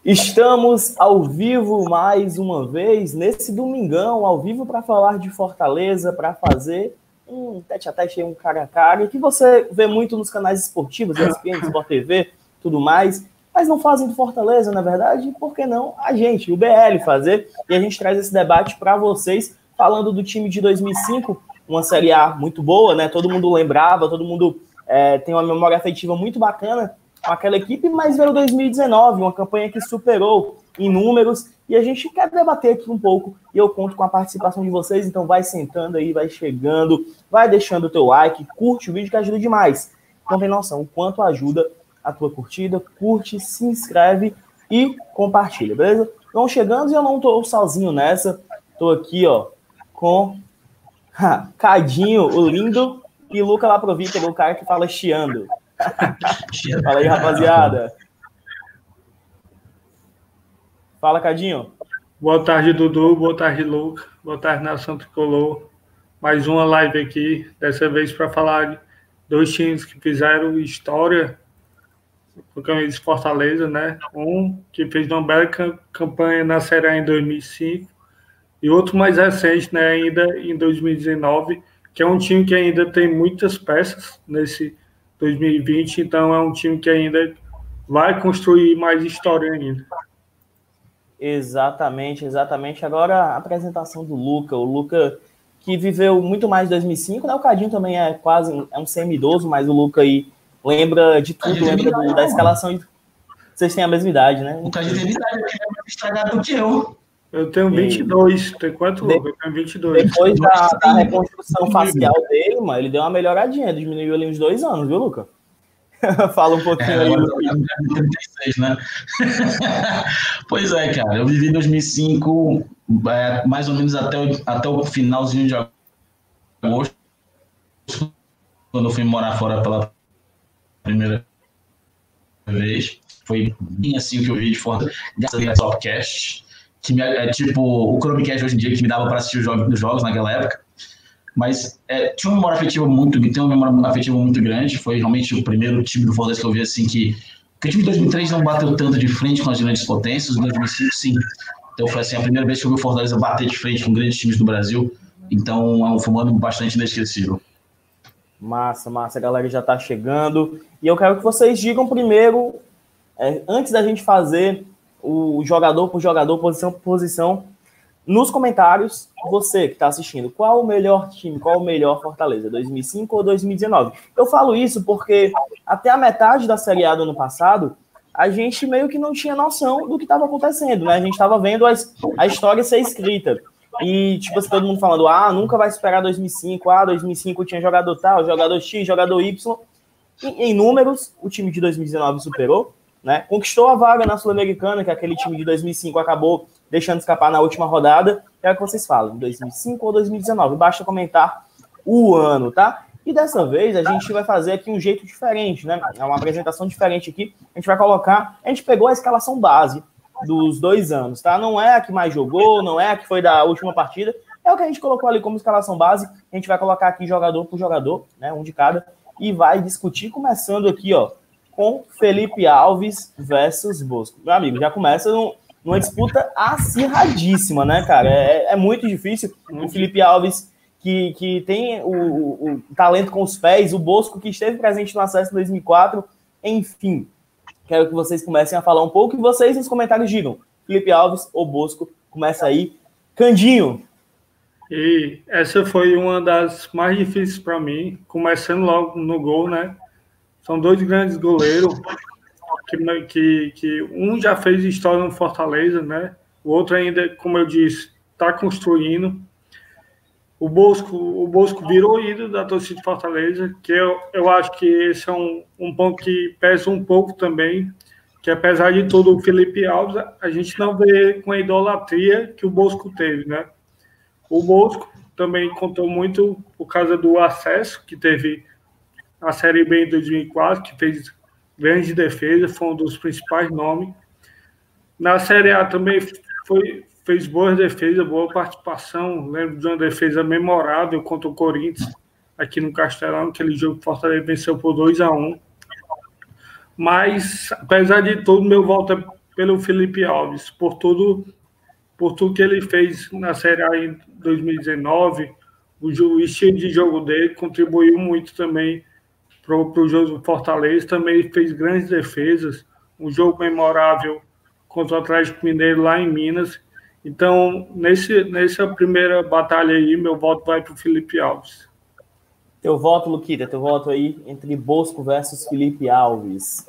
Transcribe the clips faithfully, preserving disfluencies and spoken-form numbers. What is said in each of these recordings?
Estamos ao vivo mais uma vez, nesse domingão, ao vivo para falar de Fortaleza, para fazer um tete-a-tete, um cara a cara, que você vê muito nos canais esportivos, E S P N, Sport T V, tudo mais, mas não fazem do Fortaleza, na verdade, por que não a gente, o B L, fazer? E a gente traz esse debate para vocês, falando do time de dois mil e cinco, uma Série A muito boa, né? Todo mundo lembrava, todo mundo é, tem uma memória afetiva muito bacana com aquela equipe, mas veio dois mil e dezenove, uma campanha que superou em números, e a gente quer debater aqui um pouco, e eu conto com a participação de vocês, então vai sentando aí, vai chegando, vai deixando o teu like, curte o vídeo que ajuda demais. Não tem noção o quanto ajuda a tua curtida, curte, se inscreve e compartilha, beleza? Vão chegando e eu não tô sozinho nessa, tô aqui, ó, com ha, Cadinho, o lindo, e Luca Laprovita, o cara que fala chiando. Fala aí, rapaziada. Fala, Cadinho. Boa tarde, Dudu. Boa tarde, Luca. Boa tarde, Nação Tricolor. Mais uma live aqui, dessa vez para falar de dois times que fizeram história no caminho de Fortaleza, né? Um que fez uma bela campanha na Série A em dois mil e cinco e outro mais recente, né? Ainda em dois mil e dezenove, que é um time que ainda tem muitas peças nesse dois mil e vinte, então é um time que ainda vai construir mais história ainda. Exatamente, exatamente. Agora a apresentação do Luca, o Luca que viveu muito mais de dois mil e cinco, né? O Cadinho também é quase é um semi-idoso, mas o Luca aí lembra de tudo, lembra do, da escalação. Vocês têm a mesma idade, né? O Cadinho tem idade, ele é mais estragado do que eu. Eu tenho vinte e dois, tem quanto, Luca? Eu tenho vinte e dois. Depois da, da reconstrução facial dele, mano, ele deu uma melhoradinha, diminuiu ali uns dois anos, viu, Luca? Fala um pouquinho é, aí. Eu tenho trinta e seis, né? Pois é, cara, eu vivi em dois mil e cinco, é, mais ou menos até o, até o finalzinho de agosto, quando eu fui morar fora pela primeira vez. Foi bem assim o que eu vi de fora, graças a Topcast, que me, é tipo o Chromecast hoje em dia, que me dava para assistir os jogos, os jogos naquela época. Mas é, tinha uma memória afetiva muito, tem uma memória afetiva muito grande. Foi realmente o primeiro time do Fortaleza que eu vi assim que... Porque o time de dois mil e três não bateu tanto de frente com as grandes potências, em dois mil e cinco sim. Então foi assim, a primeira vez que eu vi o Fortaleza bater de frente com grandes times do Brasil. Então é um fumando bastante inesquecível. Massa, massa, a galera já tá chegando. E eu quero que vocês digam primeiro, é, antes da gente fazer o jogador por jogador, posição por posição, nos comentários, você que está assistindo, qual o melhor time, qual o melhor Fortaleza, dois mil e cinco ou dois mil e dezenove? Eu falo isso porque até a metade da Série A do ano passado, a gente meio que não tinha noção do que estava acontecendo, né? A gente estava vendo a, a história ser escrita. E, tipo assim, todo mundo falando, ah, nunca vai superar dois mil e cinco, ah, dois mil e cinco tinha jogador tal, jogador X, jogador Y. E, em números, o time de dois mil e dezenove superou, né? Conquistou a vaga na Sul-Americana, que aquele time de dois mil e cinco acabou deixando escapar na última rodada. É o que vocês falam, dois mil e cinco ou dois mil e dezenove. Basta comentar o ano, tá? E dessa vez a gente vai fazer aqui um jeito diferente, né? É uma apresentação diferente aqui. A gente vai colocar... A gente pegou a escalação base dos dois anos, tá? Não é a que mais jogou, não é a que foi da última partida. É o que a gente colocou ali como escalação base. A gente vai colocar aqui jogador por jogador, né? Um de cada. E vai discutir, começando aqui, ó, com Felipe Alves versus Bosco. Meu amigo, já começa num, numa disputa acirradíssima, né, cara? É, é muito difícil. O Felipe Alves, que, que tem o, o, o talento com os pés, o Bosco, que esteve presente no acesso em dois mil e quatro, enfim. Quero que vocês comecem a falar um pouco e vocês nos comentários digam, Felipe Alves ou Bosco, começa aí. Candinho. E essa foi uma das mais difíceis para mim, começando logo no gol, né? São dois grandes goleiros, que, que, que um já fez história no Fortaleza, né? O outro ainda, como eu disse, está construindo. O Bosco, o Bosco virou ídolo da torcida de Fortaleza, que eu, eu acho que esse é um, um ponto que pesa um pouco também, que apesar de tudo, o Felipe Alves, a gente não vê com a idolatria que o Bosco teve, né? O Bosco também contou muito por causa do acesso que teve a Série B em dois mil e quatro, que fez grande defesa, foi um dos principais nomes. Na Série A também foi, fez boas defesas, boa participação. Lembro de uma defesa memorável contra o Corinthians, aqui no Castelão, aquele jogo que o Fortaleza venceu por dois a um. Mas, apesar de tudo, meu voto é pelo Felipe Alves, por tudo, por tudo que ele fez na Série A em dois mil e dezenove. O, o estilo de jogo dele contribuiu muito também para o jogo do Fortaleza. Também fez grandes defesas, um jogo memorável contra o Atlético Mineiro lá em Minas. Então, nesse, nessa primeira batalha aí, meu voto vai para o Felipe Alves. Teu voto, Luquita, teu voto aí entre Bosco versus Felipe Alves.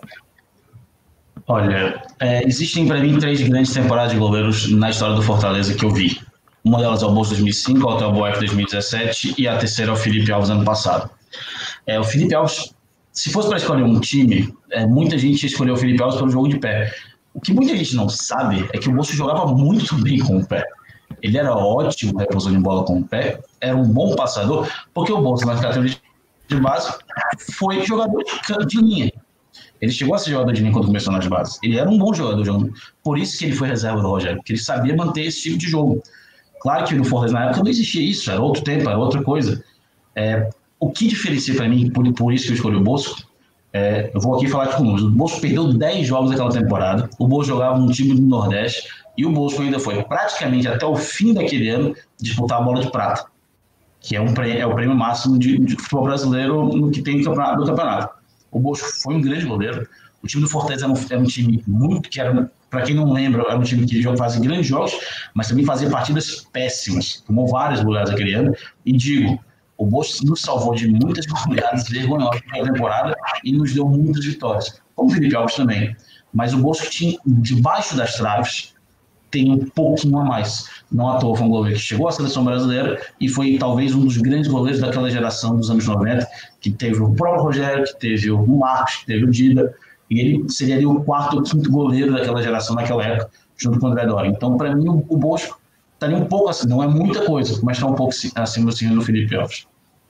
Olha, é, existem para mim três grandes temporadas de goleiros na história do Fortaleza que eu vi. Uma delas é o Bosco dois mil e cinco, a outra é o Boeck dois mil e dezessete e a terceira é o Felipe Alves ano passado. É, o Felipe Alves, se fosse para escolher um time, é, muita gente escolheu o Felipe Alves pelo jogo de pé. O que muita gente não sabe é que o Bosco jogava muito bem com o pé. Ele era ótimo na reposição de bola com o pé, era um bom passador, porque o Bosco, na categoria de base, foi jogador de, de linha. Ele chegou a ser jogador de linha quando começou nas bases. Ele era um bom jogador de linha. Por isso que ele foi reserva do Rogério, porque ele sabia manter esse tipo de jogo. Claro que no Fortaleza, na época, não existia isso, era outro tempo, era outra coisa. É, o que diferencia para mim, por, por isso que eu escolhi o Bosco, é, eu vou aqui falar com números. O Bosco perdeu dez jogos naquela temporada, o Bosco jogava num time do Nordeste, e o Bosco ainda foi praticamente até o fim daquele ano disputar a bola de prata, que é, um prêmio, é o prêmio máximo de, de futebol brasileiro no que tem no campeonato, no campeonato. O Bosco foi um grande goleiro. O time do Fortaleza era um, era um time muito, que era, para quem não lembra, era um time que fazia grandes jogos, mas também fazia partidas péssimas. Tomou várias goleadas aquele ano. E digo, o Bosco nos salvou de muitas goleadas vergonhosas na temporada e nos deu muitas vitórias. Como o Felipe Alves também. Mas o Bosco tinha, debaixo das traves, tem um pouquinho a mais. Não à toa foi um goleiro que chegou à seleção brasileira e foi talvez um dos grandes goleiros daquela geração dos anos noventa, que teve o próprio Rogério, que teve o Marcos, que teve o Dida, e ele seria ali o quarto ou quinto goleiro daquela geração naquela época, junto com o André Dória. Então, para mim, o Bosco está ali um pouco assim, não é muita coisa, mas está um pouco acima do Felipe Alves.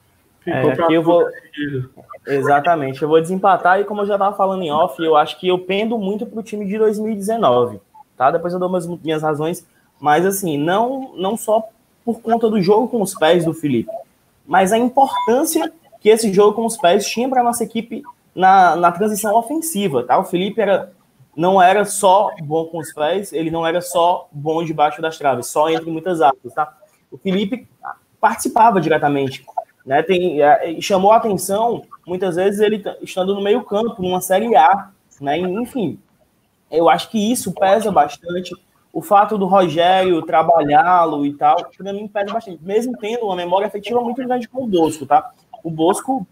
É, aqui eu vou... Exatamente, eu vou desempatar e como eu já estava falando em off, eu acho que eu pendo muito para o time de dois mil e dezenove, tá? Depois eu dou umas minhas razões, mas assim, não, não só por conta do jogo com os pés do Felipe, mas a importância que esse jogo com os pés tinha para a nossa equipe na, na transição ofensiva, tá? O Felipe era, não era só bom com os pés, ele não era só bom debaixo das traves, só entre muitas aspas, tá? O Felipe participava diretamente, né? Tem, chamou a atenção, muitas vezes, ele estando no meio campo, numa Série A, né? Enfim, eu acho que isso pesa bastante. O fato do Rogério trabalhá-lo e tal, para mim pesa bastante, mesmo tendo uma memória afetiva muito grande com o Bosco, tá? O Bosco,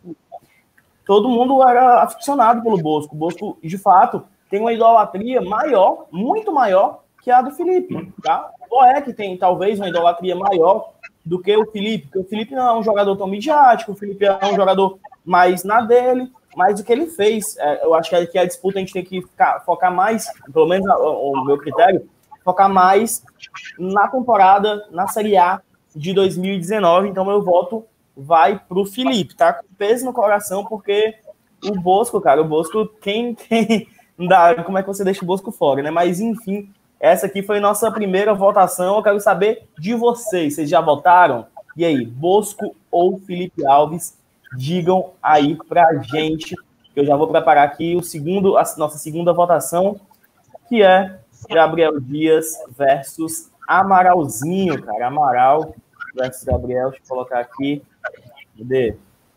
todo mundo era aficionado pelo Bosco. O Bosco, de fato, tem uma idolatria maior, muito maior, que a do Felipe, tá? O Boeck tem, talvez, uma idolatria maior do que o Felipe, porque o Felipe não é um jogador tão midiático, o Felipe é um jogador mais na dele, mas o que ele fez, é, eu acho que aqui a disputa a gente tem que ficar, focar mais, pelo menos o, o meu critério, focar mais na temporada, na Série A de dois mil e dezenove, então meu voto vai pro Felipe, tá? Com peso no coração, porque o Bosco, cara, o Bosco, quem, quem dá, como é que você deixa o Bosco fora, né? Mas, enfim, essa aqui foi nossa primeira votação, eu quero saber de vocês, vocês já votaram? E aí, Bosco ou Felipe Alves? Digam aí pra gente, que eu já vou preparar aqui o segundo, a nossa segunda votação, que é Gabriel Dias versus Amaralzinho, cara. Amaral versus Gabriel. Deixa eu colocar aqui. Cadê?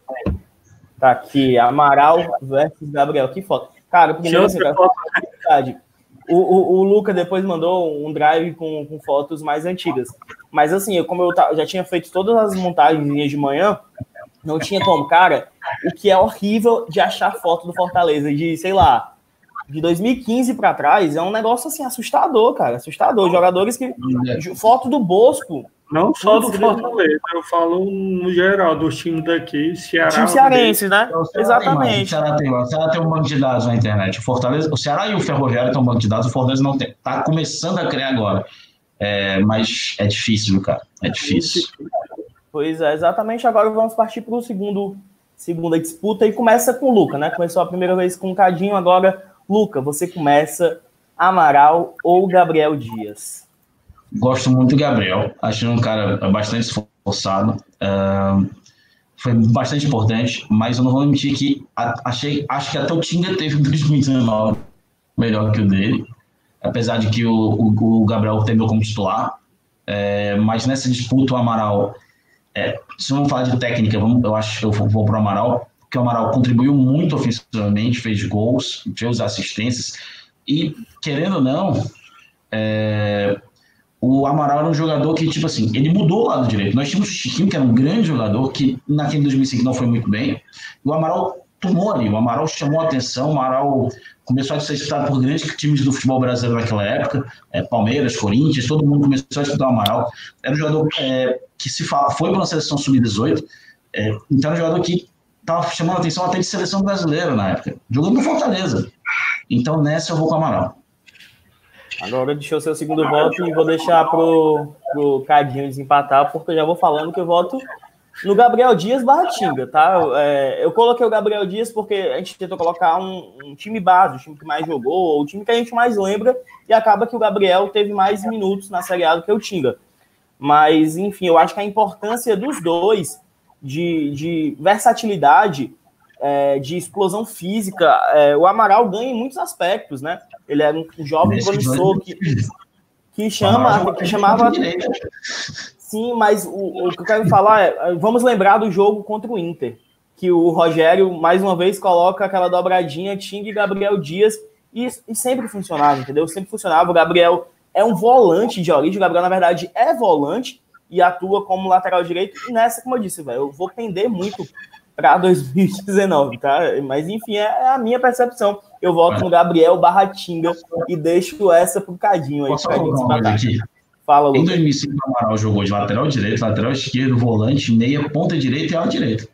Tá aqui. Amaral versus Gabriel. Que foto. Cara, primeiro assim, cara, o, o, o Luca depois mandou um drive com, com fotos mais antigas. Mas assim, eu, como eu já tinha feito todas as montagens de manhã, não tinha como. Cara, o que é horrível de achar foto do Fortaleza, de, sei lá, de dois mil e quinze para trás, é um negócio assim assustador, cara, assustador. Jogadores que... Foto do Bosco. Não só do Fortaleza, eu falo no geral, dos times daqui, Ceará... Time cearense, né? O Exatamente. O Ceará, tem, o Ceará tem um banco de dados na internet. O Fortaleza, o Ceará e o Ferroviário tem um banco de dados, o Fortaleza não tem. Tá começando a criar agora. É, mas é difícil, cara. É difícil. Pois é, exatamente. Agora vamos partir para o segundo, segunda disputa e começa com o Luca, né? Começou a primeira vez com o Cadinho, agora, Luca, você começa Amaral ou Gabriel Dias? Gosto muito do Gabriel. Acho um cara bastante esforçado. Uh, foi bastante importante, mas eu não vou mentir que achei, acho que até o Tinga teve um dois mil e dezenove melhor que o dele. apesar de que o, o, o Gabriel terminou como titular. É, mas nessa disputa o Amaral, é, se vamos falar de técnica, vamos, eu acho que eu vou, vou para o Amaral, porque o Amaral contribuiu muito ofensivamente, fez gols, fez assistências, e querendo ou não, é, o Amaral era um jogador que, tipo assim, ele mudou o lado direito. Nós tínhamos o Chiquinho, que era um grande jogador, que naquele dois mil e cinco não foi muito bem, e o Amaral tomou ali, o Amaral chamou a atenção, o Amaral começou a ser disputado por grandes times do futebol brasileiro naquela época, é, Palmeiras, Corinthians, todo mundo começou a disputar o Amaral. Era um jogador é, que se fala, foi para uma seleção sub dezoito, é, então era um jogador que estava chamando a atenção até de seleção brasileira na época, jogando no Fortaleza. Então nessa eu vou com o Amaral. Agora deixa eu ser o segundo voto e vou deixar pro, pro Cadinho desempatar, porque eu já vou falando que eu voto no Gabriel Dias barra Tinga, tá? É, eu coloquei o Gabriel Dias porque a gente tentou colocar um, um time base, o time que mais jogou, o time que a gente mais lembra, e acaba que o Gabriel teve mais minutos na Série A do que o Tinga. Mas, enfim, eu acho que a importância dos dois, de, de versatilidade, é, de explosão física, é, o Amaral ganha em muitos aspectos, né? Ele era um jovem promissor que, que, chama, que chamava... Sim, mas o, o que eu quero falar é, vamos lembrar do jogo contra o Inter, que o Rogério, mais uma vez, coloca aquela dobradinha, Tinga e Gabriel Dias, e, e sempre funcionava, entendeu? Sempre funcionava. O Gabriel é um volante de origem, o Gabriel, na verdade, é volante e atua como lateral direito, e nessa, como eu disse, velho, eu vou pender muito para dois mil e dezenove, tá? Mas, enfim, é a minha percepção. Eu voto no Gabriel barra Tinga e deixo essa pro Cadinho aí. Posso Cadinho uma coisa aqui? Fala, Lucas. Em dois mil e cinco, o Amaral jogou de lateral direito, lateral esquerdo, volante, meia, ponta direita e ala direita.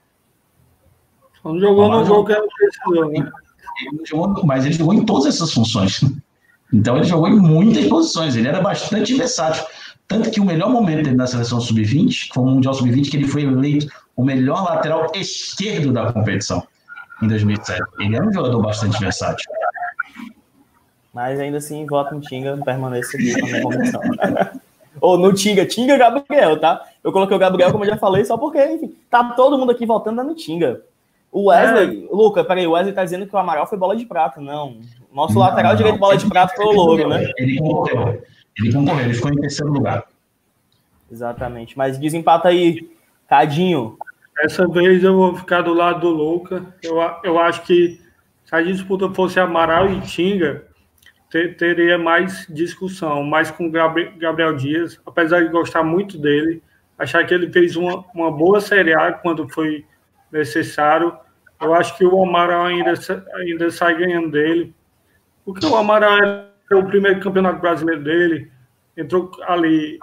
Não jogou no jogo que era precisou, né? Ele jogou, mas ele jogou em todas essas funções. Então ele jogou em muitas posições. Ele era bastante versátil. Tanto que o melhor momento dele na seleção sub vinte, que foi o Mundial sub vinte, que ele foi eleito o melhor lateral esquerdo da competição em dois mil e sete. Ele era um jogador bastante versátil. Mas ainda assim, voto no Tinga, permaneço aqui na minha convicção. Ou no Tinga, Tinga Gabriel, tá? Eu coloquei o Gabriel, como eu já falei, só porque, enfim, tá todo mundo aqui votando no Tinga. O Wesley, é. Luca, peraí, o Wesley tá dizendo que o Amaral foi bola de prata. Não. Nosso não, lateral não, direito bola de prata foi o Louro, né? Ele concorreu. Ele concorreu, ele ficou em terceiro lugar. Exatamente. Mas desempata aí, Cadinho. Essa vez eu vou ficar do lado do Luca. Eu, eu acho que se a disputa fosse Amaral e Tinga, ter, teria mais discussão. Mas com Gabriel, Gabriel Dias, apesar de gostar muito dele, achar que ele fez uma, uma boa Série A quando foi necessário, eu acho que o Amaral ainda, ainda sai ganhando dele. Porque o Amaral é o primeiro campeonato brasileiro dele, entrou ali,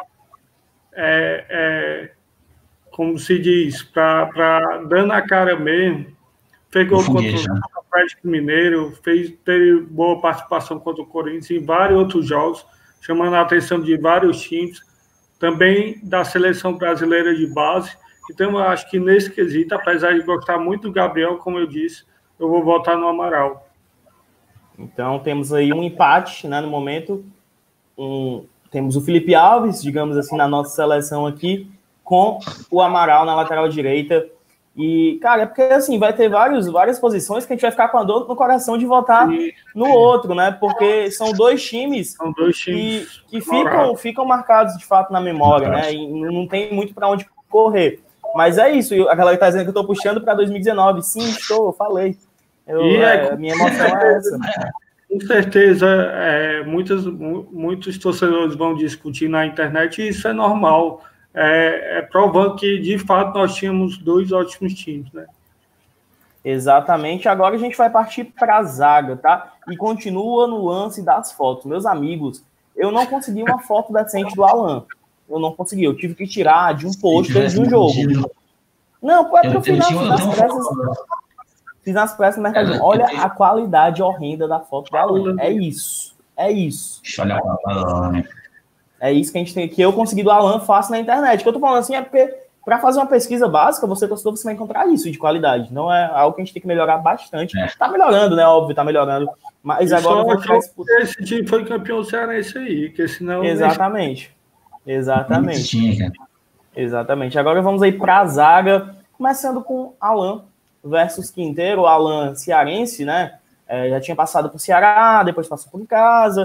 é, é, como se diz, para dando a cara mesmo, pegou contra o Atlético Mineiro, fez, teve boa participação contra o Corinthians em vários outros jogos, chamando a atenção de vários times, também da seleção brasileira de base. Então, eu acho que nesse quesito, apesar de gostar muito do Gabriel, como eu disse, eu vou votar no Amaral. Então, temos aí um empate, né, no momento. Um, temos o Felipe Alves, digamos assim, na nossa seleção aqui, com o Amaral na lateral direita. E, cara, é porque, assim, vai ter vários, várias posições que a gente vai ficar com a dor no coração de votar e, no é. outro, né? Porque são dois times, são dois times que, que ficam, ficam marcados, de fato, na memória, né? E não tem muito para onde correr. Mas é isso, a galera tá dizendo que eu tô puxando para dois mil e dezenove. Sim, estou, eu falei. Eu, e é, é, a minha emoção é essa. Com certeza, é, muitos, muitos torcedores vão discutir na internet e isso é normal. É, é provando que, de fato, nós tínhamos dois ótimos times, né? Exatamente. Agora a gente vai partir para a zaga, tá? E continua no lance das fotos. Meus amigos, eu não consegui uma foto decente do Alan. Eu não consegui, eu tive que tirar de um pôster de um jogo. Tido. Não, é porque eu fiz nas pressas. Fiz nas pressas no Mercadinho. Olha a qualidade horrenda da foto do Alan. É isso. É isso. Olha a É isso que a gente tem, que eu consegui do Alan fácil na internet. O que eu tô falando assim é porque, para fazer uma pesquisa básica, você, torcedor, você vai encontrar isso de qualidade. Não é algo que a gente tem que melhorar bastante. É. Tá melhorando, né? Óbvio, tá melhorando. Mas agora eu vou tirar esse... Esse time foi campeão cearense aí, que senão... Exatamente. Exatamente. Exatamente. Agora vamos aí para a zaga, começando com Alan versus Quinteiro. O Alan cearense, né? É, já tinha passado por Ceará, depois passou por casa.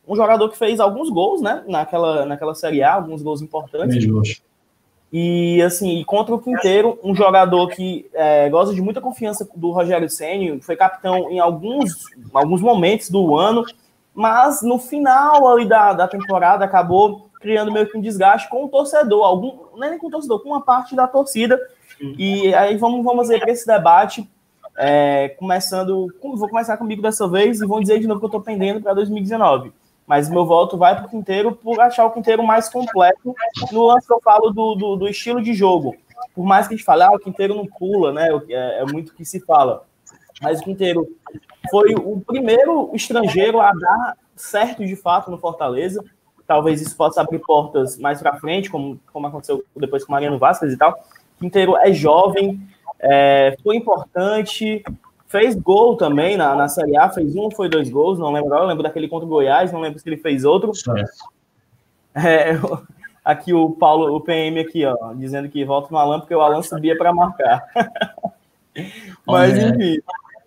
um jogador que fez alguns gols, né, naquela, naquela Série A, alguns gols importantes. E, assim, contra o Quinteiro, um jogador que é, gosta de muita confiança do Rogério Ceni, foi capitão em alguns, alguns momentos do ano, mas no final ali da, da temporada acabou criando meio que um desgaste com o torcedor, algum, não é nem com o torcedor, com uma parte da torcida. E aí vamos, vamos ver para esse debate, é, começando, vou começar comigo dessa vez e vou dizer de novo que eu estou pendendo para dois mil e dezenove. Mas meu voto vai para o Quinteiro por achar o Quinteiro mais completo no lance que eu falo do, do, do estilo de jogo. Por mais que a gente fale, ah, o Quinteiro não pula, né? É, é muito o que se fala. Mas o Quinteiro foi o primeiro estrangeiro a dar certo de fato no Fortaleza. Talvez isso possa abrir portas mais para frente, como, como aconteceu depois com o Mariano Vasquez e tal. O Quinteiro é jovem, é, foi importante. Fez gol também na, na Série A, fez um ou foi dois gols, não lembro. Eu lembro daquele contra o Goiás, não lembro se ele fez outro. É, aqui o Paulo, o P M aqui, ó, dizendo que volta no Alan porque o Alan subia para marcar. Mas, enfim.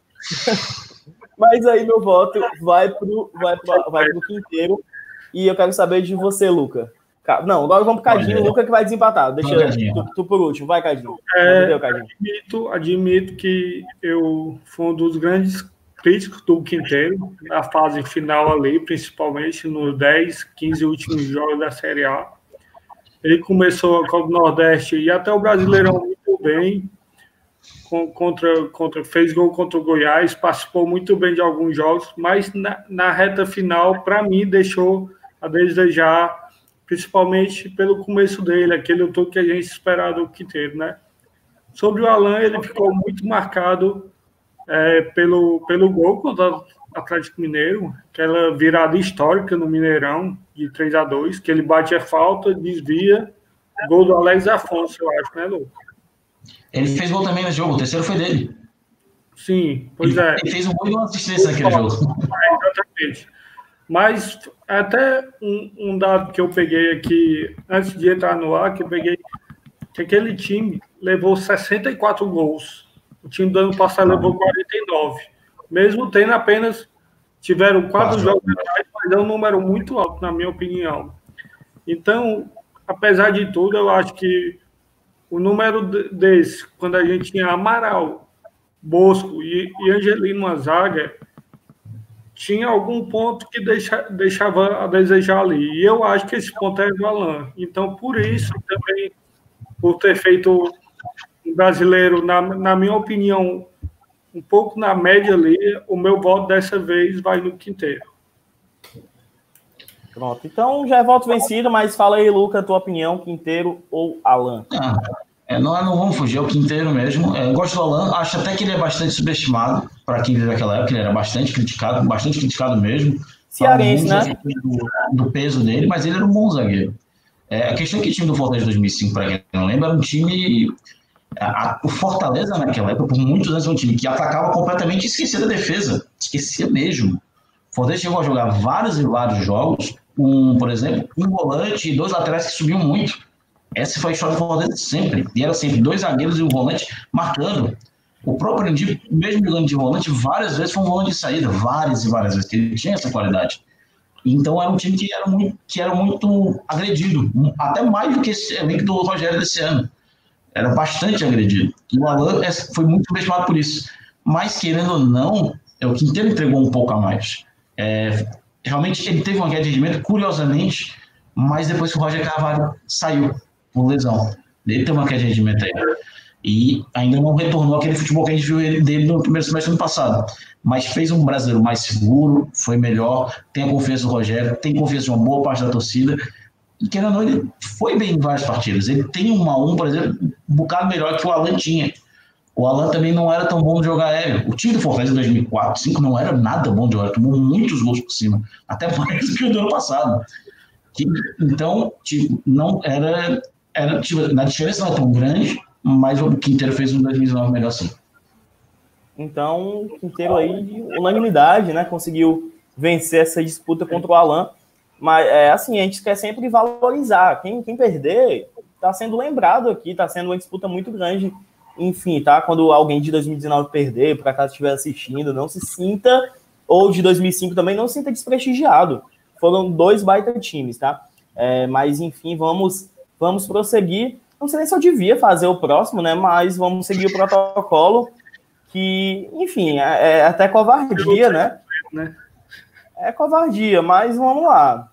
Mas aí meu voto vai pro, vai pro, vai pro Quinteiro. E eu quero saber de você, Luca. Não, agora vamos pro Cadinho, o Luca que vai desempatar. Deixa eu, tu, tu por último, vai, Cadinho. É, Cadinho. Admito, admito que eu fui um dos grandes críticos do Quinteiro, na fase final ali, principalmente nos dez, quinze últimos jogos da Série A. Ele começou com o Nordeste e até o Brasileirão muito bem, contra, contra, fez gol contra o Goiás, participou muito bem de alguns jogos, mas na, na reta final, para mim, deixou a desejar, principalmente pelo começo dele, aquele todo que a gente esperava do Quinteiro, né? Sobre o Alan, ele ficou muito marcado é, pelo, pelo gol contra o Atlético Mineiro, aquela virada histórica no Mineirão, de três a dois, que ele bate a falta, desvia, gol do Alex Afonso, eu acho, né, Lu? Ele fez gol também nesse jogo, o terceiro foi dele. Sim, pois ele, é. Ele fez um gol e uma assistência naquele jogo. É, exatamente. Mas até um, um dado que eu peguei aqui, antes de entrar no ar, que eu peguei que aquele time levou sessenta e quatro gols. O time do ano passado levou quarenta e nove. Mesmo tendo apenas, tiveram quatro jogos atrás, mas é um número muito alto, na minha opinião. Então, apesar de tudo, eu acho que o número desse, quando a gente tinha Amaral, Bosco e, e Angelino na zaga, tinha algum ponto que deixa, deixava a desejar ali. E eu acho que esse ponto é o Alan. Então, por isso, também, por ter feito um brasileiro, na, na minha opinião, um pouco na média ali, o meu voto dessa vez vai no Quinteiro. Pronto. Então, já é voto vencido, mas fala aí, Luca, a tua opinião, Quinteiro ou Alan? Ah, é, não, não vamos fugir, é o Quinteiro mesmo. É, eu gosto do Alan, acho até que ele é bastante subestimado para quem vive naquela época, ele era bastante criticado, bastante criticado mesmo. Cearense, né? Do, do peso dele, mas ele era um bom zagueiro. É, a questão é que o time do Fortaleza de dois mil e cinco, para quem não lembra, era um time... A, a, o Fortaleza, naquela época, por muitos anos, era um time que atacava completamente e esquecia da defesa. Esquecia mesmo. O Fortaleza chegou a jogar vários e vários jogos, um, por exemplo, um volante e dois laterais que subiam muito. Essa foi a história do Fortaleza sempre. E era sempre dois zagueiros e um volante marcando. O próprio Andy, mesmo jogando de volante, várias vezes foi um volante de saída. Várias e várias vezes. Ele tinha essa qualidade. Então era um time que era muito, que era muito agredido. Até mais do que esse elenco do Rogério desse ano. Era bastante agredido. E o Alan foi muito subestimado por isso. Mas, querendo ou não, é o Quinteiro entregou um pouco a mais. É, realmente, ele teve uma queda de rendimento, curiosamente, mas depois que o Roger Carvalho saiu por lesão. Ele teve uma queda de rendimento aí. E ainda não retornou aquele futebol que a gente viu dele no primeiro semestre do ano passado. Mas fez um brasileiro mais seguro, foi melhor, tem a confiança do Rogério, tem confiança de uma boa parte da torcida. E querendo ou não, ele foi bem em várias partidas. Ele tem um a um, por exemplo, um bocado melhor que o Alan tinha. O Alan também não era tão bom de jogar aéreo. O time do Fortaleza em dois mil e quatro, dois mil e cinco não era nada bom de jogar. Tomou muitos gols por cima. Até mais do que o do ano passado. Então, tipo, não era... era tipo, a diferença não é tão grande, mas o Quinteiro fez um dois mil e dezenove melhor sim. Então, o Quinteiro aí, de unanimidade, né? Conseguiu vencer essa disputa contra o Alan. Mas, é, assim, a gente quer sempre valorizar. Quem, quem perder está sendo lembrado aqui, está sendo uma disputa muito grande. Enfim, tá? Quando alguém de dois mil e dezenove perder, por acaso estiver assistindo, não se sinta, ou de dois mil e cinco também, não se sinta desprestigiado. foram dois baita times, tá? É, mas, enfim, vamos, vamos prosseguir. Não sei nem se eu devia fazer o próximo, né? Mas vamos seguir o protocolo, que, enfim, é, é até covardia, né? É covardia, mas vamos lá.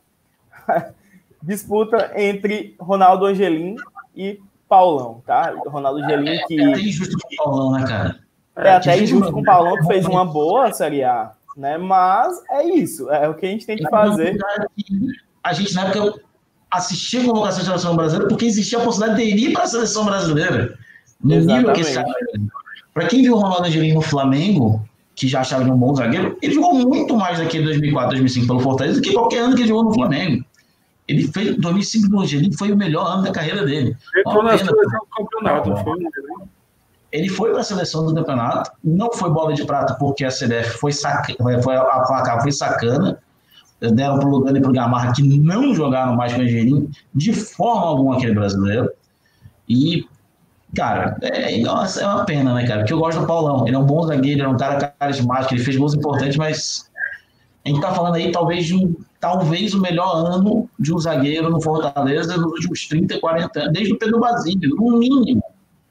Disputa entre Ronaldo Angelim e Paulão, tá? Ronaldo Angelim que... É até injusto com o Paulão, né, cara? É até injusto com o Paulão, que fez uma boa Série A, né? Mas é isso, é o que a gente tem que fazer. A gente, na época, assistia a convocação da seleção brasileira porque existia a possibilidade de ir para a seleção brasileira. No nível que esse... Para quem viu o Ronaldo Angelim no Flamengo, que já achava ele um bom zagueiro, ele jogou muito mais daqui de dois mil e quatro, dois mil e cinco pelo Fortaleza do que qualquer ano que ele jogou no Flamengo. Ele fez dois mil e cinco no Angelim, foi o melhor ano da carreira dele. Entrou na seleção do campeonato, foi Ele foi para a seleção do campeonato, não foi bola de prata porque a C B F foi, saca, foi a placar foi sacana, deram para o Lugano e para o Gamarra que não jogaram mais com o Angelim de forma alguma aquele brasileiro. E, cara, é, nossa, é uma pena, né, cara? Porque eu gosto do Paulão. Ele é um bom zagueiro, ele é um cara carismático, ele fez gols importantes, mas a gente tá falando aí talvez de um, talvez o melhor ano de um zagueiro no Fortaleza nos últimos trinta, quarenta anos, desde o Pedro Basílio, no mínimo.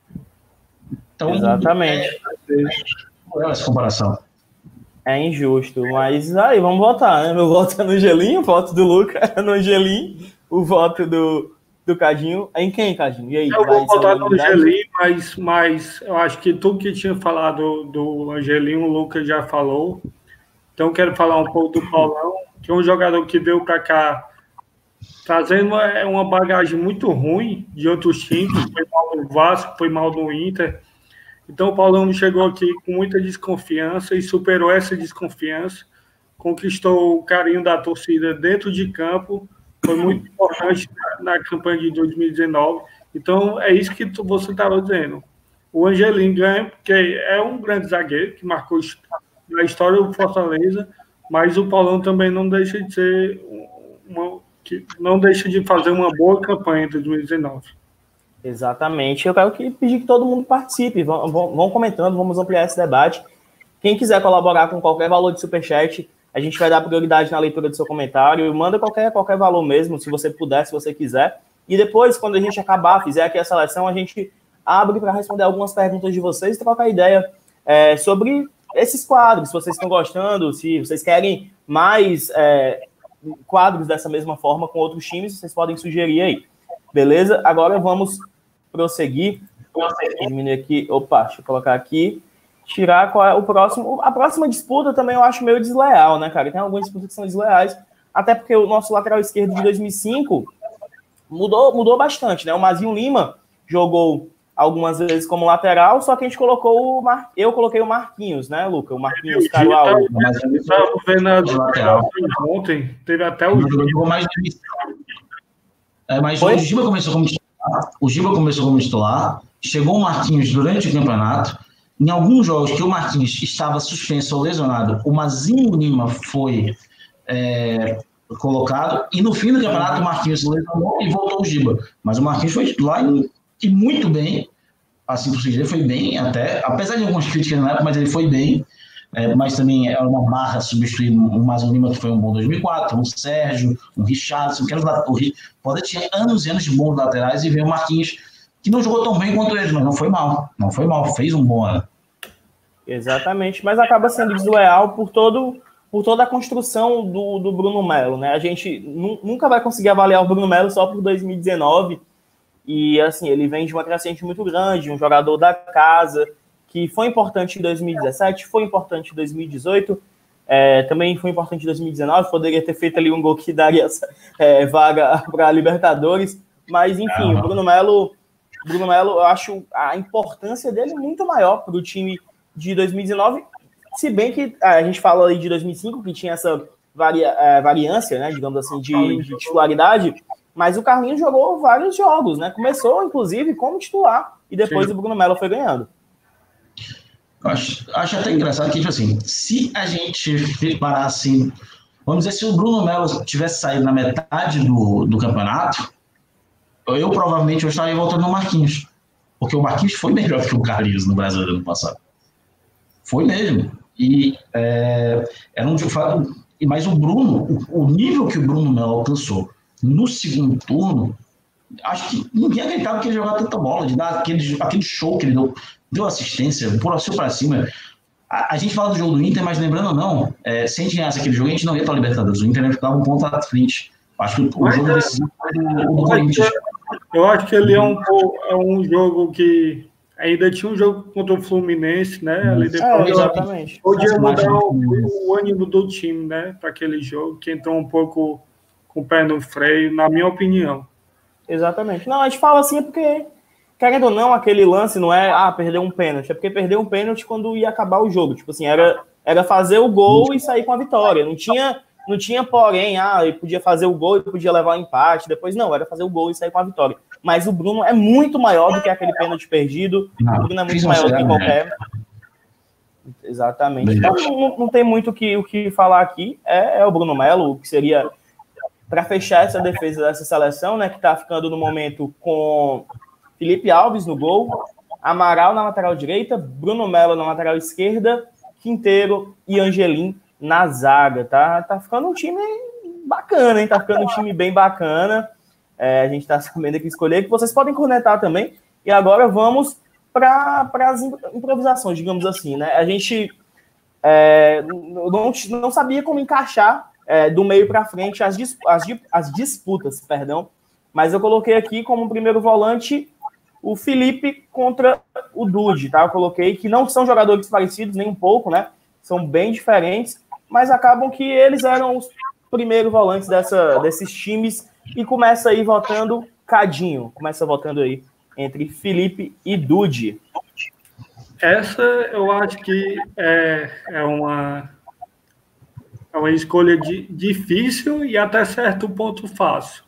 Então, exatamente. É, é essa comparação. É injusto, mas aí vamos votar, né? Meu voto é no Angelim, o voto do Luca é no Angelim, o voto do, do Cadinho é em quem, Cadinho? E aí, eu vou votar no Angelim, mas, mas eu acho que tudo que tinha falado do Angelim, o Luca já falou. Então, quero falar um pouco do Paulão, que é um jogador que veio para cá trazendo uma, uma bagagem muito ruim de outros times, foi mal no Vasco, foi mal no Inter. Então, o Paulão chegou aqui com muita desconfiança e superou essa desconfiança, conquistou o carinho da torcida dentro de campo, foi muito importante na campanha de dois mil e dezenove. Então, é isso que você estava dizendo. O Angelim ganha, porque é um grande zagueiro que marcou na história do Fortaleza, mas o Paulão também não deixa de ser uma, que não deixa de fazer uma boa campanha em dois mil e dezenove. Exatamente. Eu quero que, pedir que todo mundo participe, vão, vão, vão comentando, vamos ampliar esse debate. Quem quiser colaborar com qualquer valor de superchat, a gente vai dar prioridade na leitura do seu comentário. Manda qualquer, qualquer valor mesmo, se você puder, se você quiser. E depois, quando a gente acabar, fizer aqui a seleção, a gente abre para responder algumas perguntas de vocês e trocar ideia é, sobre esses quadros, se vocês estão gostando, se vocês querem mais é, quadros dessa mesma forma com outros times, vocês podem sugerir aí. Beleza? Agora vamos prosseguir. Diminuir aqui. Opa, deixa eu colocar aqui. Tirar qual é o próximo. A próxima disputa também eu acho meio desleal, né, cara? Tem algumas disputas que são desleais. Até porque o nosso lateral esquerdo de dois mil e cinco mudou, mudou bastante, né? O Mazinho Lima jogou algumas vezes como lateral, só que a gente colocou o Mar... eu coloquei o Marquinhos, né, Luca? O Marquinhos Carual. Eu estava vendo a lateral ontem, teve até o É, mas Foi? o Giba começou como titular, o Giba começou como titular, chegou o Marquinhos durante o campeonato, em alguns jogos que o Marquinhos estava suspenso ou lesionado, o Mazinho Lima foi é, colocado, e no fim do campeonato o Marquinhos lesionou e voltou o Giba, mas o Marquinhos foi titular e, e muito bem, assim por dizer, foi bem até, apesar de algumas críticas na época, mas ele foi bem. É, mas também é uma marra substituir um Mazinho Lima, que foi um bom dois mil e quatro, um Sérgio, um Richardson, que pode ter anos e anos de bons laterais, e ver o Marquinhos, que não jogou tão bem quanto ele, mas não foi mal, não foi mal, fez um bom ano. Exatamente, mas acaba sendo desleal por, todo, por toda a construção do, do Bruno Melo, né? A gente nunca vai conseguir avaliar o Bruno Melo só por dois mil e dezenove, e assim, ele vem de uma crescente muito grande, um jogador da casa, que foi importante em dois mil e dezessete, foi importante em dois mil e dezoito, é, também foi importante em dois mil e dezenove, poderia ter feito ali um gol que daria é, vaga para a Libertadores, mas enfim, uhum. o Bruno Melo, Bruno Melo, eu acho a importância dele muito maior para o time de dois mil e dezenove, se bem que a gente fala aí de dois mil e cinco, que tinha essa varia, é, variância, né, digamos assim, de, de titularidade, mas o Carlinhos jogou vários jogos, né, começou inclusive como titular, e depois Sim. o Bruno Melo foi ganhando. Acho, acho até engraçado que, tipo assim, se a gente parasse, vamos dizer, se o Bruno Melo tivesse saído na metade do, do campeonato, eu provavelmente eu estaria voltando no Marquinhos, porque o Marquinhos foi melhor que o Carlinhos no Brasil do ano passado. Foi mesmo. E é, era um, Mas o Bruno, o, o nível que o Bruno Melo alcançou no segundo turno, acho que ninguém acreditava que ele jogava tanta bola, de dar aquele, aquele show que ele deu, deu assistência, por assim para cima. A, a gente fala do jogo do Inter, mas lembrando não, é, se a gente ganhasse aquele jogo, a gente não ia para a Libertadores. O Inter ia ficar um ponto à frente. Acho que o, o jogo decisivo foi do, do Corinthians. Eu acho que ele é um, é um jogo que ainda tinha um jogo contra o Fluminense, né? Ali depois, é, exatamente. Podia mudar o, o ânimo do time, né? Para aquele jogo, que entrou um pouco com o pé no freio, na minha opinião. Exatamente. Não, a gente fala assim porque, querendo ou não, aquele lance não é, ah, perdeu um pênalti. É porque perdeu um pênalti quando ia acabar o jogo. Tipo assim, era, era fazer o gol e sair com a vitória. Não tinha, não tinha porém, ah, ele podia fazer o gol e podia levar o empate. Depois, não, era fazer o gol e sair com a vitória. Mas o Bruno é muito maior do que aquele pênalti perdido. Não, o Bruno é muito maior do que qualquer... Exatamente. Então, não, não tem muito o que, o que falar aqui. É, é o Bruno Melo, o que seria... Para fechar essa defesa dessa seleção, né, que está ficando no momento com Felipe Alves no gol, Amaral na lateral direita, Bruno Melo na lateral esquerda, Quinteiro e Angelim na zaga, tá? Tá ficando um time bacana, hein? Tá ficando um time bem bacana. É, a gente tá sabendo aqui escolher, que vocês podem cornetar também. E agora vamos para as improvisações, digamos assim, né? A gente é, não, não sabia como encaixar É, do meio para frente as, dis, as, as disputas, perdão, mas eu coloquei aqui como primeiro volante o Felipe contra o Dude, tá? Eu coloquei que não são jogadores parecidos nem um pouco, né? São bem diferentes, mas acabam que eles eram os primeiros volantes dessa, desses times e começa aí votando Cadinho, começa votando aí entre Felipe e Dude. Essa eu acho que é, é uma É uma escolha de, difícil e até certo ponto fácil.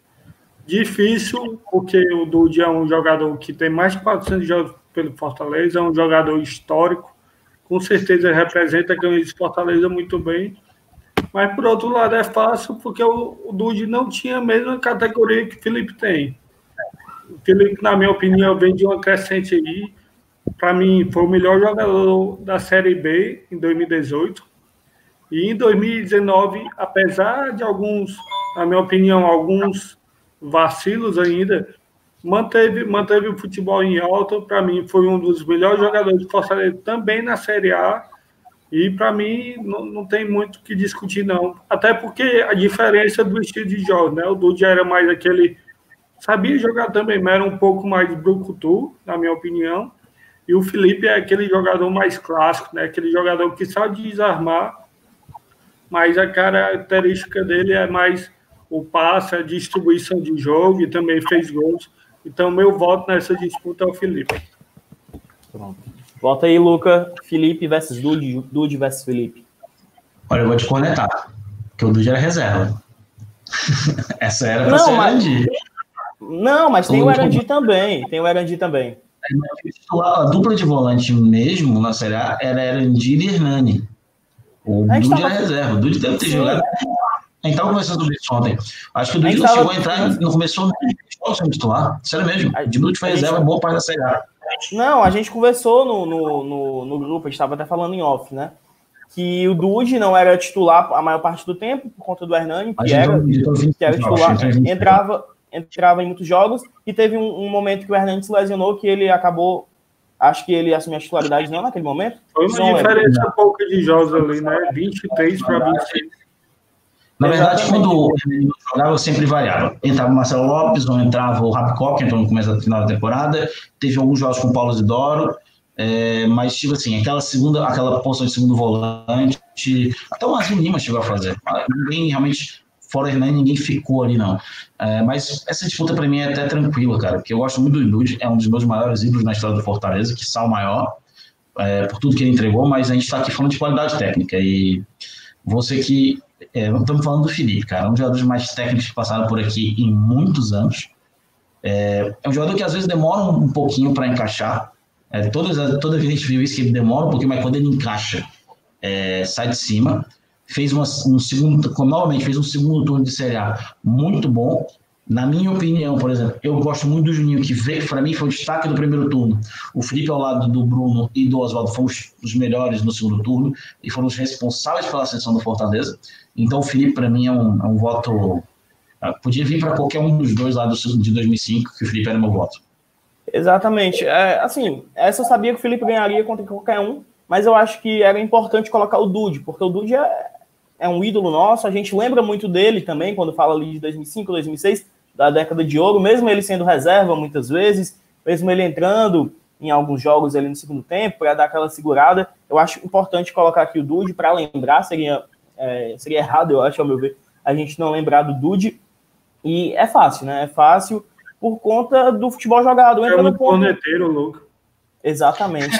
Difícil, porque o Dude é um jogador que tem mais de quatrocentos jogos pelo Fortaleza, é um jogador histórico, com certeza representa a camisa de Fortaleza muito bem. Mas, por outro lado, é fácil porque o, o Dude não tinha a mesma categoria que o Felipe tem. O Felipe, na minha opinião, vem de uma crescente aí. Para mim, foi o melhor jogador da Série B em dois mil e dezoito. E em dois mil e dezenove, apesar de alguns, na minha opinião, alguns vacilos ainda, manteve, manteve o futebol em alta. Para mim, foi um dos melhores jogadores de Fortaleza também na Série A. E, para mim, não, não tem muito o que discutir, não. Até porque a diferença do estilo de jogo, né? O Dude era mais aquele... Sabia jogar também, mas era um pouco mais brucutu, na minha opinião. E o Felipe é aquele jogador mais clássico, né? Aquele jogador que sabe desarmar, mas a característica dele é mais o passe, a distribuição de jogo, e também fez gols. Então, meu voto nessa disputa é o Felipe. Pronto. Volta aí, Luca. Felipe versus Dude, Dude versus Felipe. Olha, eu vou te cornetar, porque o Dude era reserva. Essa era para ser o Erandi. Não, mas tem o Erandi também. Tem o Erandi também. A dupla de volante mesmo na Série A era Erandi e Hernani. O Dude tava... era reserva. O Dude deve ter Sim. jogado. A gente estava conversando sobre isso ontem. Acho que o Dude não chegou tava... a entrar, não começou no titular. Sério mesmo. O Dude foi reserva, gente... boa parte da Série A. Não, a gente conversou no, no, no, no grupo, a gente estava até falando em off, né? Que o Dude não era titular a maior parte do tempo, por conta do Hernani, que, era, que era titular, entrava, entrava em muitos jogos, e teve um, um momento que o Hernani se lesionou, que ele acabou, acho que ele assumiu a titularidade não naquele momento. Foi uma não diferença lembro. pouca de jogos ali, né? vinte e três para vinte e seis. Na verdade, Exatamente. quando o Hernani jogava, eu sempre variava. Entrava o Marcelo Lopes, ou entrava o Rapcock, que entrou no começo da final da temporada, teve alguns jogos com o Paulo Isidoro, É, mas, tipo assim, aquela segunda, aquela posição de segundo volante, até o Marcinho Lima chegou a fazer. Ninguém realmente, fora Hernani, ninguém ficou ali, não. É, mas essa disputa, pra mim, é até tranquila, cara, porque eu gosto muito do Dude, é um dos meus maiores ídolos na história do Fortaleza, que sal maior, é, por tudo que ele entregou, mas a gente tá aqui falando de qualidade técnica, e você que... É, estamos falando do Felipe, cara, um dos jogadores mais técnicos que passaram por aqui em muitos anos. É, é um jogador que, às vezes, demora um, um pouquinho para encaixar. É, toda, toda vez a gente viu isso, que ele demora um pouquinho, mas quando ele encaixa, é, sai de cima. Fez uma, um segundo, novamente, fez um segundo turno de Série A muito bom. Na minha opinião, por exemplo, eu gosto muito do Juninho, que veio, para mim foi o destaque do primeiro turno. O Felipe ao lado do Bruno e do Oswaldo foram os, os melhores no segundo turno e foram os responsáveis pela ascensão do Fortaleza. Então o Felipe, para mim, é um, é um voto... Podia vir para qualquer um dos dois lá do, de dois mil e cinco, que o Felipe era meu voto. Exatamente. É, assim, essa eu sabia que o Felipe ganharia contra qualquer um, mas eu acho que era importante colocar o Dude, porque o Dude é, é um ídolo nosso, a gente lembra muito dele também, quando fala ali de dois mil e cinco, dois mil e seis, da década de ouro, mesmo ele sendo reserva muitas vezes, mesmo ele entrando em alguns jogos ali no segundo tempo, para dar aquela segurada, eu acho importante colocar aqui o Dude, para lembrar, seria, é, seria errado, eu acho, ao meu ver, a gente não lembrar do Dude, e é fácil, né? É fácil por conta do futebol jogado. Entra é um no ponto... corneteiro, louco. Exatamente.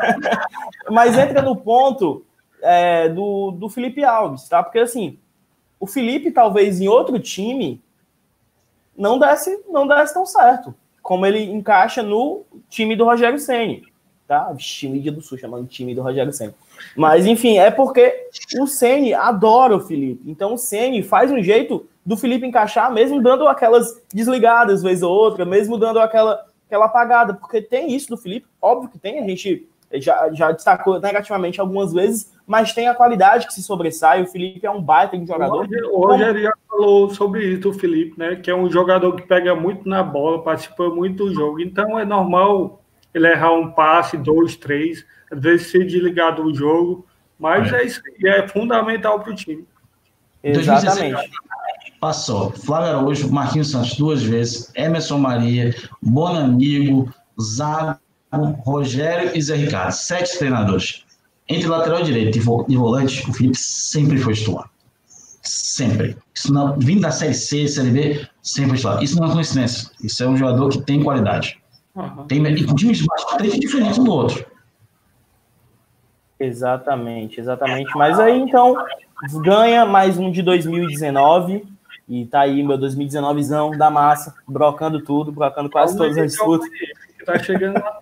Mas entra no ponto é, do, do Felipe Alves, tá? Porque, assim, o Felipe, talvez, em outro time, não desse, não desse tão certo, como ele encaixa no time do Rogério Ceni, tá? Vixe, mídia do Sul chamando time do Rogério Ceni. Mas, enfim, é porque o Ceni adora o Felipe. Então, o Ceni faz um jeito do Felipe encaixar, mesmo dando aquelas desligadas, vez ou outra, mesmo dando aquela, aquela apagada, porque tem isso do Felipe, óbvio que tem, a gente já, já destacou negativamente algumas vezes, mas tem a qualidade que se sobressai, o Felipe é um baita de jogador. O Rogério já falou sobre isso, o Felipe, né, que é um jogador que pega muito na bola, participa muito do jogo, então é normal ele errar um passe, dois, três, às vezes ser desligado do jogo, mas é, é isso aí, é fundamental para o time. Exatamente. Passou Flávio Araújo, Marquinhos Santos duas vezes, Emerson Maria, Bonamigo, Zago, Rogério e Zé Ricardo. Sete treinadores. Entre lateral direito e volante, o Felipe sempre foi titular. Sempre. Isso não, vindo da Série C, Série B, sempre foi titular. Isso não é coincidência. Isso é um jogador que tem qualidade. Uhum. Tem, e com times bastante diferentes um do outro. Exatamente, exatamente. Mas aí, então, ganha mais um de dois mil e dezenove. E tá aí meu dois mil e dezenove-zão da massa, brocando tudo, brocando quase todas as disputas. Tá chegando lá.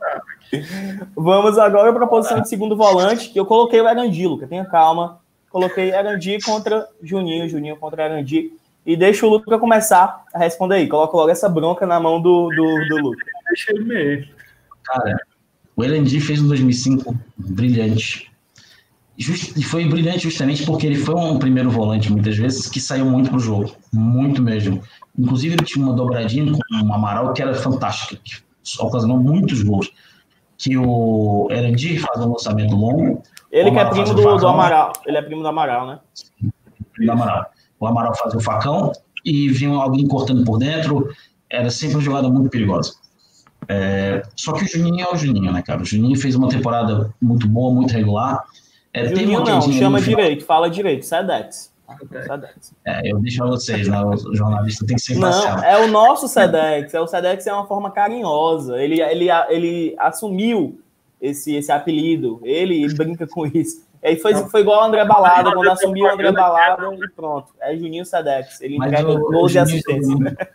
Vamos agora para a posição de segundo volante, que eu coloquei o Erandi, Luca, tenha calma. Coloquei Erandi contra Juninho, Juninho contra Erandi. E deixa o Luca começar a responder aí. Coloca logo essa bronca na mão do, do, do Luca. Deixa ele mesmo. Cara, o Erandi fez um dois mil e cinco brilhante. Just, e foi brilhante justamente porque ele foi um primeiro volante, muitas vezes, que saiu muito pro jogo. Muito mesmo. Inclusive, ele tinha uma dobradinha com um Amaral que era fantástica, que ocasionou muitos gols. Que o Erandi faz um lançamento longo. Ele que é primo do, do Amaral. Ele é primo do Amaral, né? Sim, primo do Amaral. O Amaral faz o facão e vinha alguém cortando por dentro. Era sempre uma jogada muito perigosa. É, só que o Juninho é o Juninho, né, cara? O Juninho fez uma temporada muito boa, muito regular. É, Juninho não, chama direito, fala direito, Sedex. Sedex. É, eu deixo a vocês, né? O jornalista tem que ser imparcial. Não, é o nosso Sedex. É, o Sedex é uma forma carinhosa. Ele, ele, ele assumiu esse, esse apelido. Ele, ele brinca com isso. Aí foi, foi igual o André Balada, quando assumiu o André Balada e pronto. É Juninho Sedex. Ele entrega gols e assistência.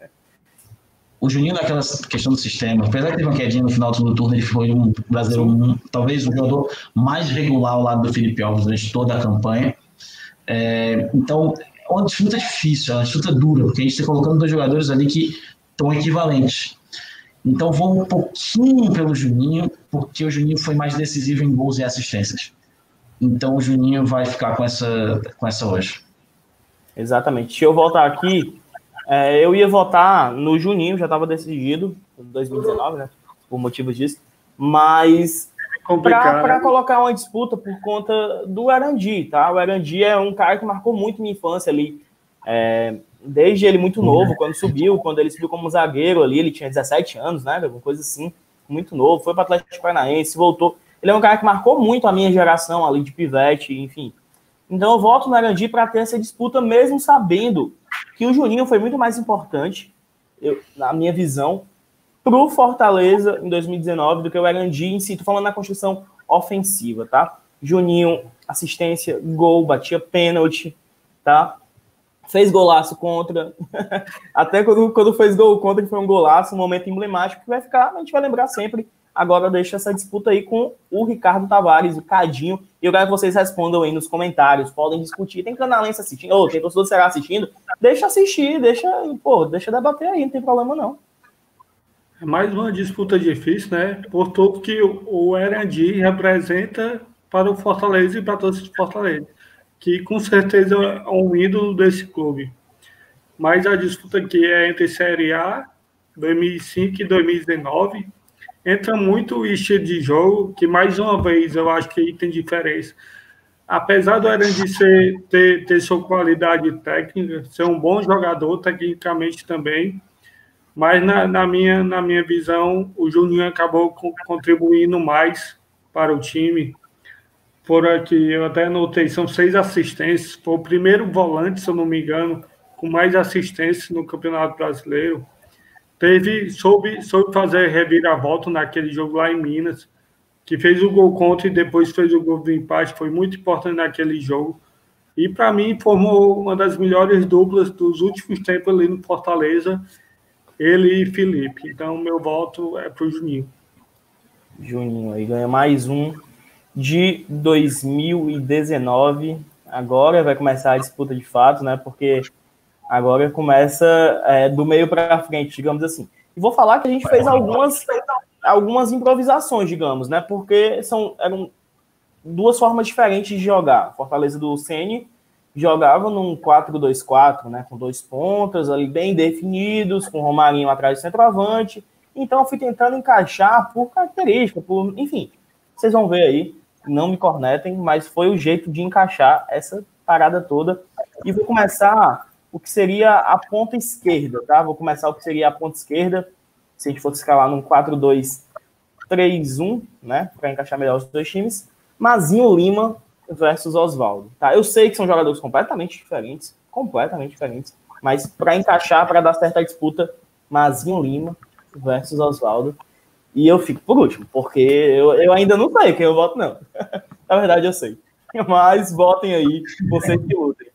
O Juninho, naquela questão do sistema, apesar de ter uma quedinha no final do segundo turno, ele foi um brasileiro, um, talvez o jogador mais regular ao lado do Felipe Alves durante toda a campanha. É, então, é uma disputa difícil, é uma disputa dura, porque a gente está colocando dois jogadores ali que estão equivalentes. Então, vou um pouquinho pelo Juninho, porque o Juninho foi mais decisivo em gols e assistências. Então, o Juninho vai ficar com essa, com essa hoje. Exatamente. Deixa eu voltar aqui. É, eu ia votar no Juninho, já estava decidido, em dois mil e dezenove, né? Por motivos disso. Mas para colocar uma disputa por conta do Erandi, tá? O Erandi é um cara que marcou muito minha infância ali. É, desde ele muito novo, quando subiu, quando ele subiu como zagueiro ali, ele tinha dezessete anos, né? Alguma coisa assim, muito novo. Foi para o Atlético Paranaense, voltou. Ele é um cara que marcou muito a minha geração ali de pivete, enfim. Então eu voto no Erandi para ter essa disputa, mesmo sabendo que o Juninho foi muito mais importante, eu, na minha visão, para o Fortaleza em dois mil e dezenove do que o Erandi em si. Estou falando na construção ofensiva, tá? Juninho, assistência, gol, batia pênalti, tá? Fez golaço contra. Até quando, quando fez gol contra, que foi um golaço, um momento emblemático que vai ficar, a gente vai lembrar sempre. Agora eu deixo essa disputa aí com o Ricardo Tavares, o Cadinho, e eu quero que vocês respondam aí nos comentários, podem discutir. Tem canalense assistindo, ou tem torcedor do Ceará assistindo, deixa assistir, deixa, pô, deixa debater aí, não tem problema não. É mais uma disputa difícil, né? Por tudo que o Erandi representa para o Fortaleza e para todos os Fortaleza, que com certeza é um ídolo desse clube. Mas a disputa aqui é entre Série A, dois mil e cinco e dois mil e dezenove. Entra muito o estilo de jogo, que mais uma vez eu acho que aí tem diferença. Apesar do Erandi ser, ter, ter sua qualidade técnica, ser um bom jogador tecnicamente também, mas na, na, minha, na minha visão, o Juninho acabou co- contribuindo mais para o time. Por aqui, eu até anotei, são seis assistências. Foi o primeiro volante, se eu não me engano, com mais assistências no Campeonato Brasileiro. Teve, soube, soube fazer reviravolta naquele jogo lá em Minas, que fez o gol contra e depois fez o gol do empate. Foi muito importante naquele jogo. E, para mim, formou uma das melhores duplas dos últimos tempos ali no Fortaleza, ele e Felipe. Então, meu voto é para o Juninho. Juninho aí ganha mais um de dois mil e dezenove. Agora vai começar a disputa de fato, né? Porque agora começa é, do meio para frente, digamos assim. E vou falar que a gente fez algumas, algumas improvisações, digamos, né? Porque são, eram duas formas diferentes de jogar. Fortaleza do Ceni jogava num quatro dois quatro, né? Com dois pontas ali bem definidos, com o Romarinho atrás do centroavante. Então eu fui tentando encaixar por característica, por, enfim. Vocês vão ver aí, não me cornetem, mas foi o jeito de encaixar essa parada toda. E vou começar o que seria a ponta esquerda, tá? Vou começar o que seria a ponta esquerda, se a gente fosse escalar num quatro dois três um, né? Para encaixar melhor os dois times. Mazinho Lima versus Oswaldo, tá? Eu sei que são jogadores completamente diferentes, completamente diferentes, mas para encaixar, para dar certa disputa, Mazinho Lima versus Oswaldo. E eu fico por último, porque eu, eu ainda não sei quem eu voto, não. Na verdade, eu sei. Mas votem aí, vocês que lutem.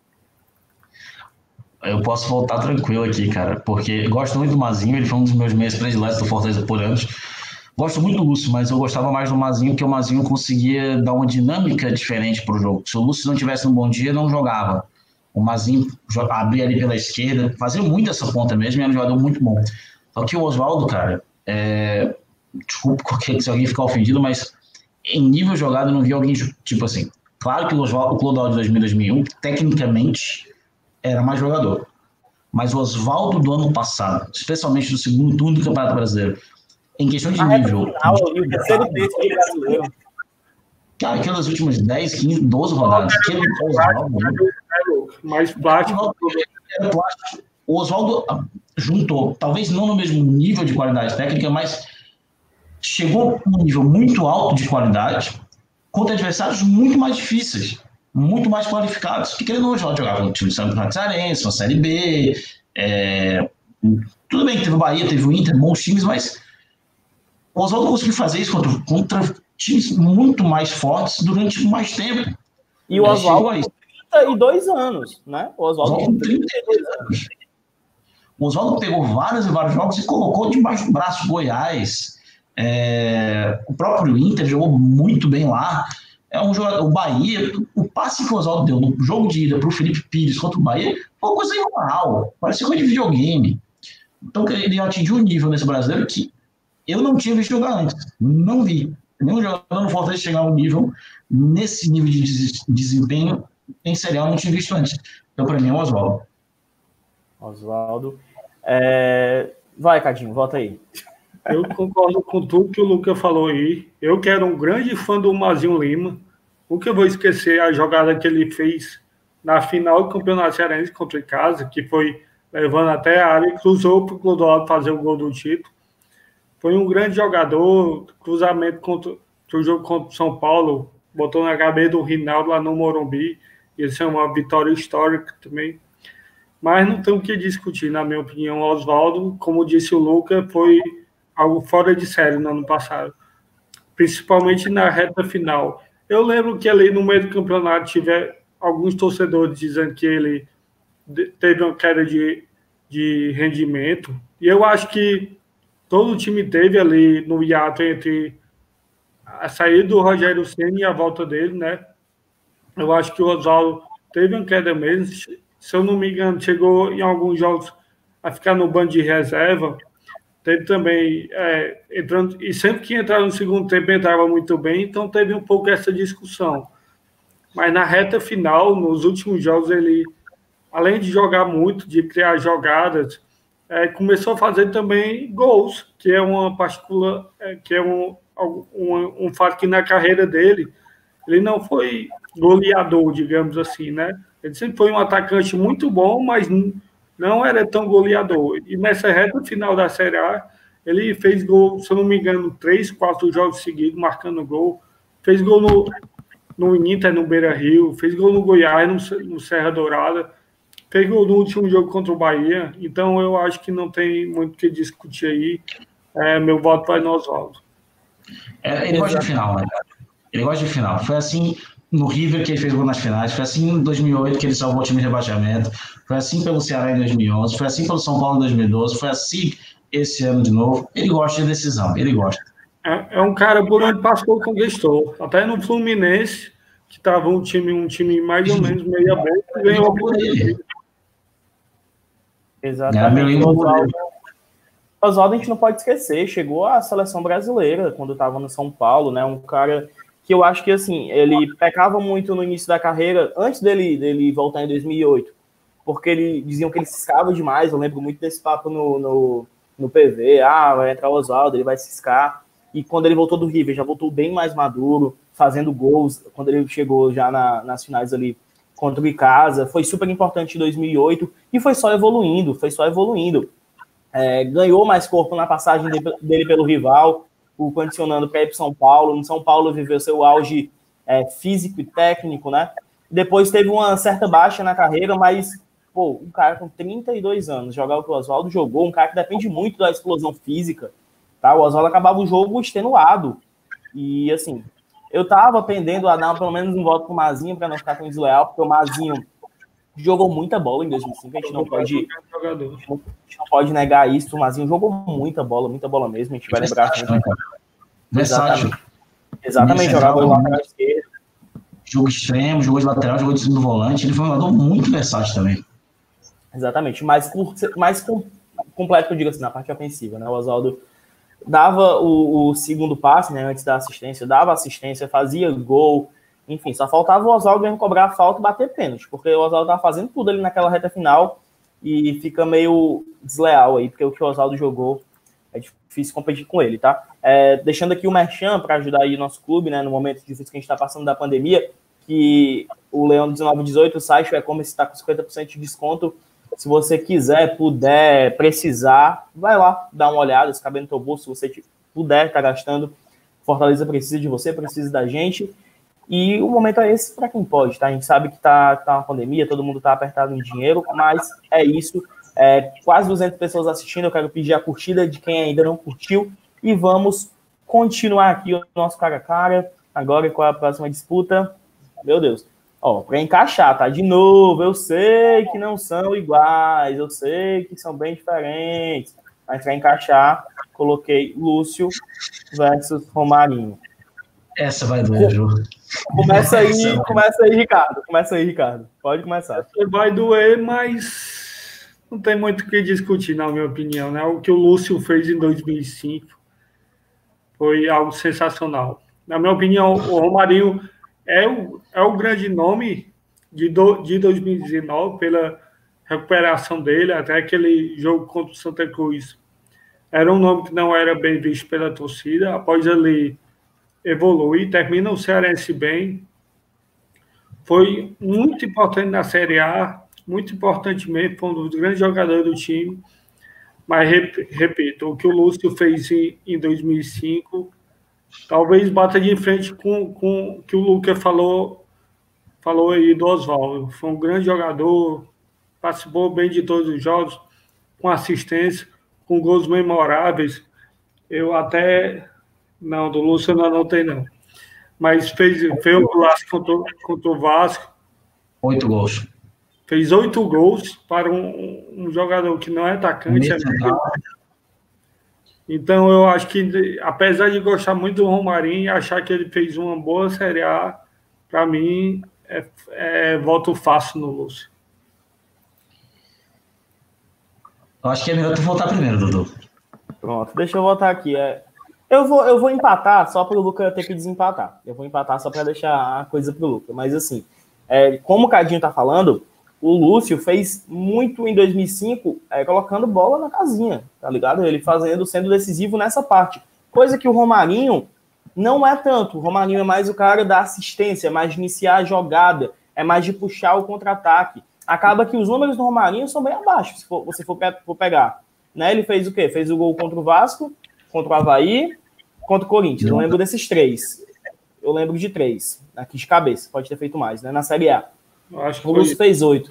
Eu posso voltar tranquilo aqui, cara, porque gosto muito do Mazinho, ele foi um dos meus meios prediletos do Fortaleza por anos. Gosto muito do Lúcio, mas eu gostava mais do Mazinho, porque o Mazinho conseguia dar uma dinâmica diferente para o jogo. Se o Lúcio não tivesse um bom dia, não jogava. O Mazinho abria ali pela esquerda, fazia muito essa ponta mesmo, e era um jogador muito bom. Só que o Oswaldo, cara, é... desculpa se alguém ficar ofendido, mas em nível jogado eu não vi alguém, tipo assim, claro que o Oswaldo, o Clodoaldo de dois mil, dois mil e um, tecnicamente era mais jogador. Mas o Oswaldo do ano passado, especialmente no segundo turno do Campeonato Brasileiro, em questão de A reta nível... final, eu li o terceiro texto do brasileiro. Cara, aquelas últimas dez, quinze, doze rodadas. Aquele Oswaldo... Mais plástico. Era plástico. O Oswaldo juntou, talvez não no mesmo nível de qualidade técnica, mas chegou a um nível muito alto de qualidade contra adversários muito mais difíceis, muito mais qualificados. Que querendo ou não, jogava no time do Campeonato Cearense, uma Série B. É... Tudo bem que teve o Bahia, teve o Inter, bons times, mas o Oswaldo conseguiu fazer isso contra, contra times muito mais fortes durante mais tempo. E o Oswaldo com trinta e dois anos, né? O Oswaldo com trinta e dois anos. O Oswaldo pegou vários e vários jogos e colocou debaixo do braço Goiás. É... O próprio Inter jogou muito bem lá. É um jogador, o Bahia, o passe que o Oswaldo deu no jogo de ida para o Felipe Pires contra o Bahia foi uma coisa imoral. Parecia coisa de videogame. Então ele atingiu um nível nesse brasileiro que eu não tinha visto jogar antes. Não vi. Nenhum jogador no Fortaleza chegar a um nível, nesse nível de desempenho, em Série A, eu não tinha visto antes. Então, para mim, é o Oswaldo. Oswaldo. É... Vai, Cadinho, volta aí. Eu concordo com tudo que o Lucas falou aí. Eu que era um grande fã do Mazinho Lima. Nunca vou esquecer a jogada que ele fez na final do Campeonato Cearense contra o Casa, que foi levando até a área e cruzou para o Clodoaldo fazer o gol do título. Foi um grande jogador, cruzamento contra o jogo contra o São Paulo, botou na cabeça do Rinaldo lá no Morumbi. Isso é uma vitória histórica também. Mas não tem o que discutir, na minha opinião. O Oswaldo, como disse o Lucas, foi algo fora de série no ano passado, principalmente na reta final. Eu lembro que ali no meio do campeonato tiver alguns torcedores dizendo que ele teve uma queda de, de rendimento, e eu acho que todo o time teve ali no hiato entre a saída do Rogério Ceni e a volta dele, né? Eu acho que o Oswaldo teve uma queda mesmo, se eu não me engano, chegou em alguns jogos a ficar no banco de reserva. Teve também, é, entrando, e sempre que entrava no segundo tempo entrava muito bem, então teve um pouco essa discussão. Mas na reta final, nos últimos jogos, ele, além de jogar muito, de criar jogadas, é, começou a fazer também gols, que é uma partícula, é, que é um, um, um fato que na carreira dele, ele não foi goleador, digamos assim, né? Ele sempre foi um atacante muito bom, mas não era tão goleador. E nessa reta final da Série A, ele fez gol, se eu não me engano, três, quatro jogos seguidos, marcando gol. Fez gol no, no Inter, no Beira-Rio, fez gol no Goiás, no, no Serra Dourada, fez gol no último jogo contra o Bahia. Então, eu acho que não tem muito o que discutir aí. É, meu voto vai no Oswaldo. É, ele gosta de final, né? Ele gosta de final. Foi assim no River que ele fez gol nas finais, foi assim em dois mil e oito que ele salvou o time de rebaixamento, foi assim pelo Ceará em dois mil e onze, foi assim pelo São Paulo em dois mil e doze, foi assim esse ano de novo. Ele gosta de decisão, ele gosta. É, é um cara por onde passou e conquistou. Até no Fluminense, que estava um time, um time mais ou menos meia boca, ganhou por ele. Exatamente. Oswaldo, Oswaldo a gente não pode esquecer, chegou à seleção brasileira quando estava no São Paulo, né? Um cara que eu acho que, assim, ele pecava muito no início da carreira, antes dele, dele voltar em dois mil e oito, porque ele diziam que ele ciscava demais. Eu lembro muito desse papo no, no, no P V, ah, vai entrar o Oswaldo, ele vai ciscar. E quando ele voltou do River, já voltou bem mais maduro, fazendo gols, quando ele chegou já na, nas finais ali contra o Icasa, foi super importante em dois mil e oito, e foi só evoluindo, foi só evoluindo. É, ganhou mais corpo na passagem de, dele pelo rival, o condicionando para ir para São Paulo. No São Paulo viveu seu auge é, físico e técnico, né? Depois teve uma certa baixa na carreira, mas, pô, um cara com trinta e dois anos, jogar o que o Oswaldo jogou, um cara que depende muito da explosão física, tá? O Oswaldo acabava o jogo extenuado. E, assim, eu tava pendendo a dar pelo menos um voto pro Mazinho, para não ficar tão desleal, porque o Mazinho jogou muita bola em dois mil e cinco, a gente não pode, a gente não pode negar isso. O Mazinho jogou muita bola, muita bola mesmo, a gente vai lembrar. Versátil. Exatamente, Exatamente jogava do lateral esquerdo. Jogo extremo, jogou de lateral, jogou de segundo volante, ele foi um jogador muito versátil também. Exatamente, mais, mais com, completo, eu digo assim, na parte ofensiva, né? O Oswaldo dava o, o segundo passe, né, antes da assistência, dava assistência, fazia gol. Enfim, só faltava o Oswaldo mesmo cobrar a falta e bater pênalti, porque o Oswaldo estava fazendo tudo ali naquela reta final e fica meio desleal aí, porque o que o Oswaldo jogou é difícil competir com ele, tá? É, deixando aqui o merchan para ajudar aí o nosso clube, né, no momento difícil que a gente está passando da pandemia, que o Leão dezenove dezoito, o site, o e-commerce está com cinquenta por cento de desconto. Se você quiser, puder, precisar, vai lá, dá uma olhada, se caber no teu bolso, se você puder estar tá gastando. Fortaleza precisa de você, precisa da gente. E o momento é esse para quem pode, tá? A gente sabe que tá, tá uma pandemia, todo mundo tá apertado em dinheiro, mas é isso. É, quase duzentas pessoas assistindo, eu quero pedir a curtida de quem ainda não curtiu e vamos continuar aqui o nosso cara a cara. Agora, qual é a próxima disputa? Meu Deus. Ó, para encaixar, tá? De novo, eu sei que não são iguais, eu sei que são bem diferentes, mas para encaixar, coloquei Lúcio versus Romarinho. Essa vai doer, Ju. Começa aí, começa aí, Ricardo. Começa aí, Ricardo. Pode começar. Vai doer, mas não tem muito o que discutir, na minha opinião, né? O que o Lúcio fez em dois mil e cinco foi algo sensacional. Na minha opinião, o Romarinho é o, é o grande nome de, do, de dois mil e dezenove, pela recuperação dele, até aquele jogo contra o Santa Cruz. Era um nome que não era bem visto pela torcida. Após ali evolui, termina o Cearense bem, foi muito importante na Série A, muito importante mesmo, foi um dos grandes jogadores do time, mas, repito, o que o Lúcio fez em, em dois mil e cinco, talvez bata de frente com, com o que o Lucas falou, falou aí do Oswaldo. Foi um grande jogador, participou bem de todos os jogos, com assistência, com gols memoráveis. Eu até... Não, do Lúcio não anotei, não. Mas fez, fez o clássico contra, contra o Vasco. Oito gols. Fez oito gols para um, um jogador que não é atacante. É então, eu acho que, apesar de gostar muito do Romarinho e achar que ele fez uma boa Série A, para mim, é, é voto fácil no Lúcio. Eu acho que é melhor tu voltar primeiro, Dudu. Pronto, deixa eu voltar aqui. É, eu, vou, eu vou empatar só para o Luca ter que desempatar. Eu vou empatar só para deixar a coisa pro Luca. Mas assim, é, como o Cadinho tá falando, o Lúcio fez muito em dois mil e cinco, é, colocando bola na casinha, tá ligado? Ele fazendo, sendo decisivo nessa parte. Coisa que o Romarinho não é tanto. O Romarinho é mais o cara da assistência, é mais de iniciar a jogada, é mais de puxar o contra-ataque. Acaba que os números do Romarinho são bem abaixo, se for, você for, for pegar. Né? Ele fez o quê? Fez o gol contra o Vasco, contra o Avaí, contra o Corinthians. Eu lembro desses três. Eu lembro de três. Aqui de cabeça. Pode ter feito mais, né? Na Série A. Acho que o Lúcio foi... fez oito.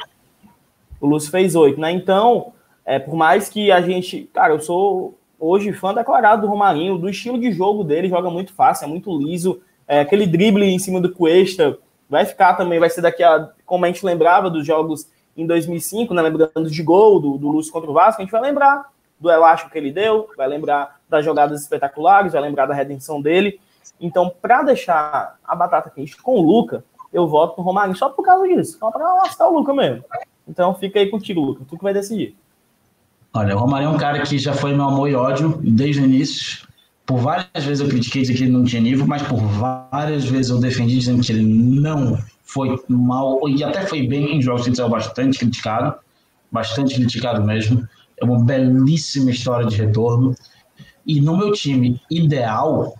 O Lúcio fez oito, né? Então, é, por mais que a gente... Cara, eu sou hoje fã declarado do Romarinho, do estilo de jogo dele, joga muito fácil, é muito liso. É, aquele drible em cima do Cuesta vai ficar também, vai ser daqui a... Como a gente lembrava dos jogos em dois mil e cinco, né? Lembrando de gol do, do Lúcio contra o Vasco, a gente vai lembrar do elástico que ele deu, vai lembrar das jogadas espetaculares, vai lembrar da redenção dele. Então, para deixar a batata quente com o Luca, eu voto no Romarinho só por causa disso, só para lascar o Luca mesmo. Então, fica aí contigo, Luca, tu que vai decidir. Olha, o Romarinho é um cara que já foi meu amor e ódio desde o início. Por várias vezes eu critiquei dizendo que ele não tinha nível, mas por várias vezes eu defendi dizendo que ele não foi mal, e até foi bem em jogos que ele saiu bastante criticado, bastante criticado mesmo. É uma belíssima história de retorno. E no meu time ideal,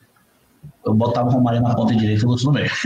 eu botava o Romarinho na ponta direita e o Lúcio no meio.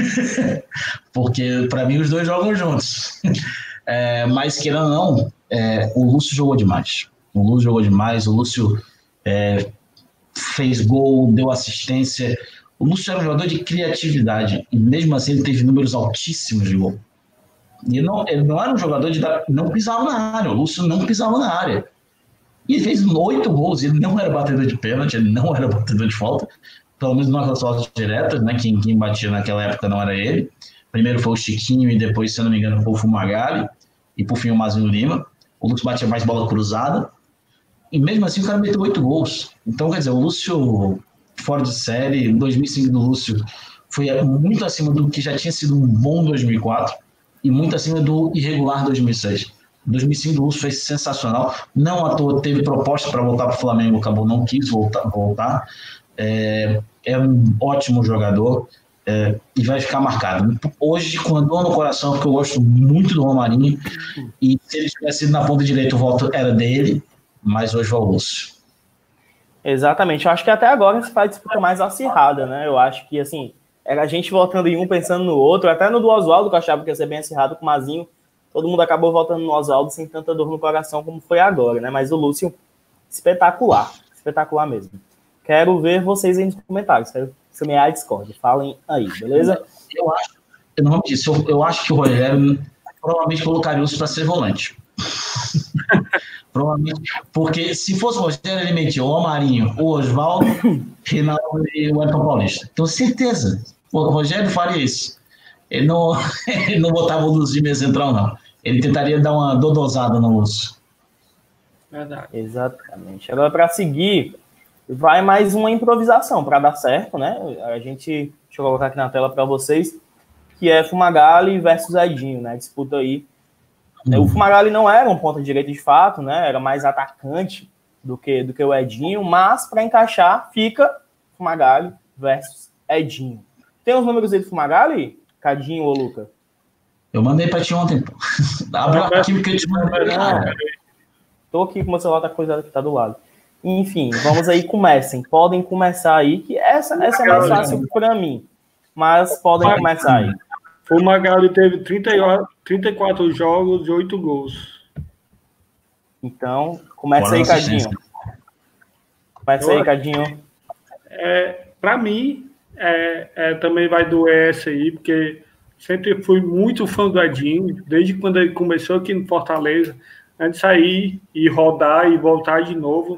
Porque, para mim, os dois jogam juntos. É, mas, querendo ou não, é, o Lúcio jogou demais. O Lúcio jogou demais. O Lúcio é, fez gol, deu assistência. O Lúcio era um jogador de criatividade. E, mesmo assim, ele teve números altíssimos de gol. E não, ele não era um jogador de dar, não pisava na área. O Lúcio não pisava na área. E ele fez oito gols. Ele não era batedor de pênalti, ele não era batedor de falta. Pelo menos não aquelas faltas diretas, né? Quem, quem batia naquela época não era ele. Primeiro foi o Chiquinho e depois, se eu não me engano, foi o Fumagalli. E por fim o Mazinho Lima. O Lúcio batia mais bola cruzada. E mesmo assim o cara meteu oito gols. Então, quer dizer, o Lúcio fora de série, em dois mil e cinco do Lúcio, foi muito acima do que já tinha sido um bom dois mil e quatro. E muito acima do irregular dois mil e seis. dois mil e cinco do Lúcio foi sensacional. Não à toa teve proposta para voltar para o Flamengo, acabou, não quis voltar. voltar. É, é um ótimo jogador é, e vai ficar marcado. Hoje, com a dor no coração, porque eu gosto muito do Romarinho, e se ele tivesse ido na ponta direita, o voto era dele, mas hoje vai o Lúcio. Exatamente. Eu acho que até agora se faz disputa mais acirrada, né? Eu acho que, assim, era a gente votando em um, pensando no outro, até no do Oswaldo, que eu achava que ia ser bem acirrado com o Mazinho. Todo mundo acabou votando no Oswaldo sem tanta dor no coração como foi agora, né? Mas o Lúcio, espetacular. Espetacular mesmo. Quero ver vocês aí nos comentários. Quero semear a Discord. Falem aí, beleza? Eu acho, eu não disse, eu, eu acho que o Rogério provavelmente colocaria o Lúcio para ser volante. Provavelmente. Porque se fosse o Rogério, ele metia o Romarinho, o Oswaldo, Reinaldo e o Wellington Paulista. Tenho certeza. O Rogério faria isso. Ele não, ele não botava o Lúcio de meia central, não. Ele tentaria dar uma dodosada no Lúcio. Verdade. Exatamente. Agora, para seguir, vai mais uma improvisação para dar certo, né? A gente, deixa eu colocar aqui na tela para vocês, que é Fumagalli versus Edinho, né? Disputa aí. Hum. O Fumagalli não era um ponta direita de fato, né? Era mais atacante do que, do que o Edinho, mas para encaixar, fica Fumagalli versus Edinho. Tem os números aí do Fumagalli, Cadinho ou Luca? Eu mandei para ti ontem. Abre o arquivo que eu te mandei. Tô aqui com o meu celular, tá coisa que tá do lado. Enfim, vamos aí, comecem. Podem começar aí, que essa, essa é mais fácil para mim. Mas podem começar aí. O Fumagalli teve trinta e quatro jogos e oito gols. Então, começa aí, Cadinho. Começa aí, Cadinho. É, para mim, é, é, também vai doer essa aí, porque sempre fui muito fã do Edinho, desde quando ele começou aqui no Fortaleza, antes de sair e rodar e voltar de novo.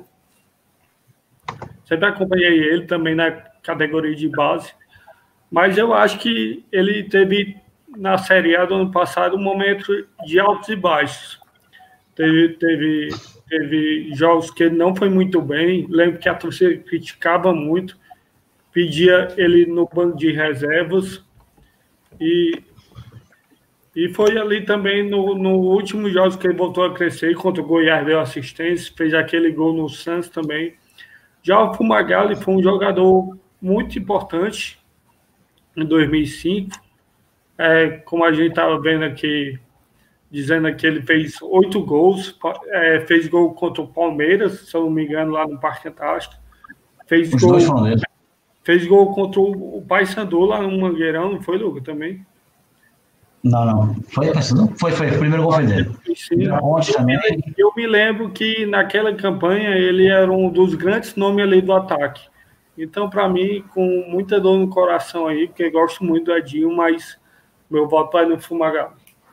Sempre acompanhei ele também na categoria de base. Mas eu acho que ele teve, na Série A do ano passado, um momento de altos e baixos. Teve, teve, teve jogos que ele não foi muito bem. Lembro que a torcida criticava muito, pedia ele no banco de reservas. E E foi ali também no, no último jogo que ele voltou a crescer, contra o Goiás deu assistência, fez aquele gol no Santos também. Já o Fumagalli foi um jogador muito importante em dois mil e cinco. É, como a gente estava vendo aqui, dizendo que ele fez oito gols, é, fez gol contra o Palmeiras, se eu não me engano, lá no Parque Antártico. Fez Os gol, dois Palmeiras. Fez gol contra o Paysandu lá no Mangueirão, não foi, Lucas, também? Não, não. Foi Paysandu? Foi, foi. O primeiro gol foi dele. Sim. Ponte também. Eu me lembro que naquela campanha ele era um dos grandes nomes ali do ataque. Então, para mim, com muita dor no coração aí, porque eu gosto muito do Edinho, mas meu voto vai no Fumagalli.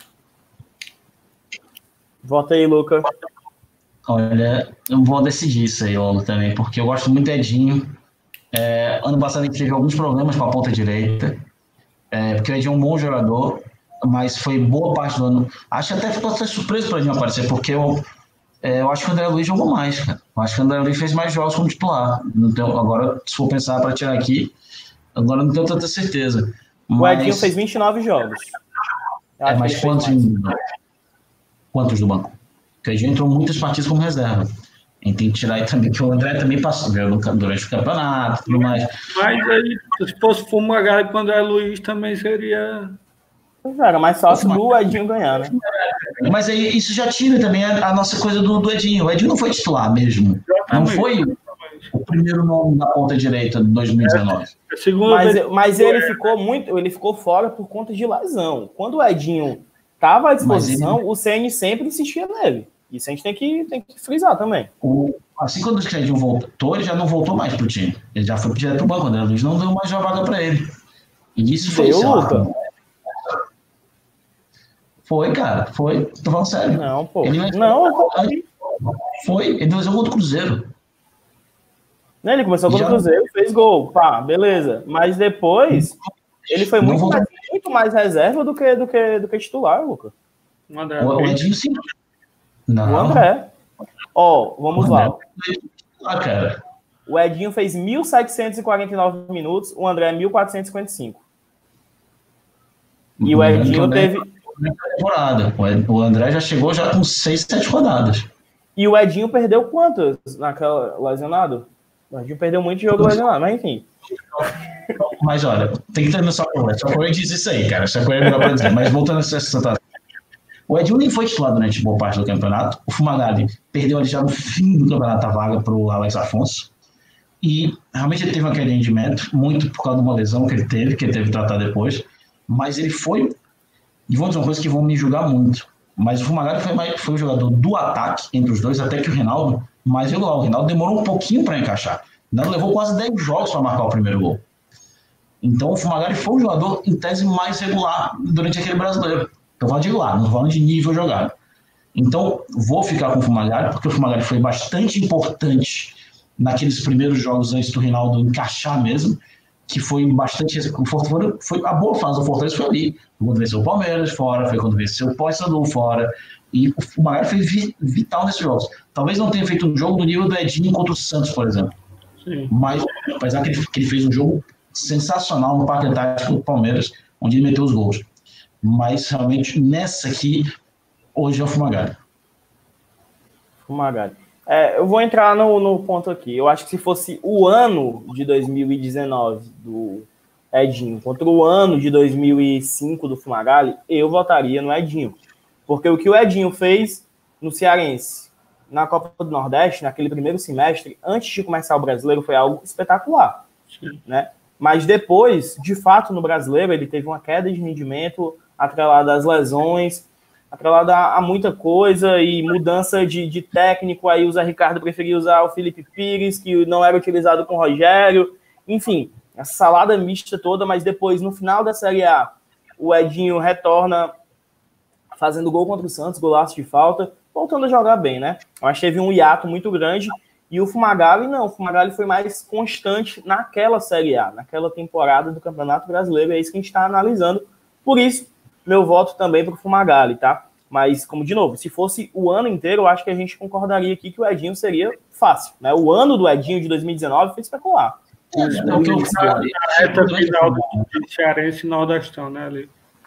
Vota aí, Luca. Olha, eu vou decidir isso aí, Lolo, também, porque eu gosto muito do Edinho. É, ano passado a gente teve alguns problemas com a ponta direita, é, porque o Edinho é um bom jogador, mas foi boa parte do ano. Acho até que ficou até surpreso para o Edinho aparecer, porque eu, é, eu acho que o André Luiz jogou mais, cara. Eu acho que o André Luiz fez mais jogos como titular. Então, agora, se for pensar para tirar aqui, agora não tenho tanta certeza. O Mas, Edinho fez vinte e nove jogos. Eu é, acho mas que ele quantos, fez mais. quantos do banco? Porque o Edinho entrou muitas partidas como reserva. A gente tem que tirar aí também, que o André também passou, viu, durante o campeonato e tudo mais. Mas aí, se fosse Fumagalli com o André Luiz, também seria... Era mais fácil do Edinho ganhar, né? Mas aí isso já tira também a, a nossa coisa do, do Edinho. O Edinho não foi titular mesmo. Não foi o primeiro nome da ponta direita de dois mil e dezenove. É, mas, mas ele ficou muito, ele ficou fora por conta de lesão. Quando o Edinho estava à disposição, ele... o C N sempre insistia nele. Isso a gente tem que, tem que frisar também. O, assim quando o Edinho voltou, ele já não voltou mais pro time. Ele já foi direto pro banco, né? Eles não deu mais uma vaga para ele. E isso foi Deu, Luca? Foi, cara. Foi. Tô falando sério. Não, pô. Ele não, foi. Ele deu um gol do Cruzeiro. Ele começou com o Cruzeiro, fez gol. Pá, beleza. Mas depois, ele foi muito mais, muito mais reserva do que, do que, do que titular, Luca. O, o Edinho sim. Não. O André. Ó, vamos o André. lá. Ah, cara. O Edinho fez mil setecentos e quarenta e nove minutos, o André mil quatrocentos e cinquenta e cinco. E o Edinho teve... temporada. O André já chegou já com seis, sete rodadas. E o Edinho perdeu quantas naquela lesionado? O Edinho perdeu muito jogo lesionado, mas enfim. Mas olha, tem que ter no Socorro. Socorro diz isso aí, cara. Socorro é melhor pra dizer. Mas voltando a essa situação. O Edinho nem foi titular durante boa parte do campeonato. O Fumagalli perdeu ali já no fim do campeonato a vaga para o Alex Afonso. E realmente ele teve um rendimento, muito por causa de uma lesão que ele teve, que ele teve que tratar depois. Mas ele foi... E vou dizer uma coisa que vão me julgar muito. Mas o Fumagalli foi, mais, foi o jogador do ataque entre os dois, até que o Reinaldo mais regular. O Reinaldo demorou um pouquinho para encaixar. O Reinaldo levou quase dez jogos para marcar o primeiro gol. Então o Fumagalli foi o jogador, em tese, mais regular durante aquele brasileiro. Estou falando de lá, não estou falando de nível jogado. Então, vou ficar com o Fumagalli, porque o Fumagalli foi bastante importante naqueles primeiros jogos antes do Reinaldo encaixar mesmo, que foi bastante... Foi, foi, a boa fase do Fortaleza foi ali. Foi quando venceu o Palmeiras fora, foi quando venceu o Paysandu fora. E o Fumagalli foi vi, vital nesses jogos. Talvez não tenha feito um jogo do nível do Edinho contra o Santos, por exemplo. Sim. Mas, apesar que ele, que ele fez um jogo sensacional no Parque Antártico do Palmeiras, onde ele meteu os gols. Mas, realmente, nessa aqui, hoje é o Fumagalli. Fumagalli. É, eu vou entrar no, no ponto aqui. Eu acho que se fosse o ano de dois mil e dezenove do Edinho contra o ano de dois mil e cinco do Fumagalli, eu votaria no Edinho. Porque o que o Edinho fez no Cearense, na Copa do Nordeste, naquele primeiro semestre, antes de começar o Brasileiro, foi algo espetacular. Sim. Né? Mas depois, de fato, no Brasileiro, ele teve uma queda de rendimento atrelada às lesões, atrelada a muita coisa e mudança de, de técnico. Aí o Zé Ricardo preferia usar o Felipe Pires, que não era utilizado com o Rogério. Enfim, essa salada mista toda, mas depois, no final da Série A, o Edinho retorna fazendo gol contra o Santos, golaço de falta, voltando a jogar bem, né? Mas teve um hiato muito grande. E o Fumagalli, não. O Fumagalli foi mais constante naquela Série A, naquela temporada do Campeonato Brasileiro. É isso que a gente está analisando. Por isso, meu voto também para o Fumagalli, tá? Mas, como de novo, se fosse o ano inteiro, eu acho que a gente concordaria aqui que o Edinho seria fácil, né? O ano do Edinho de dois mil e dezenove foi espetacular. É, é o que eu falei. A reta final do Cearense e Nordestão, né, ali?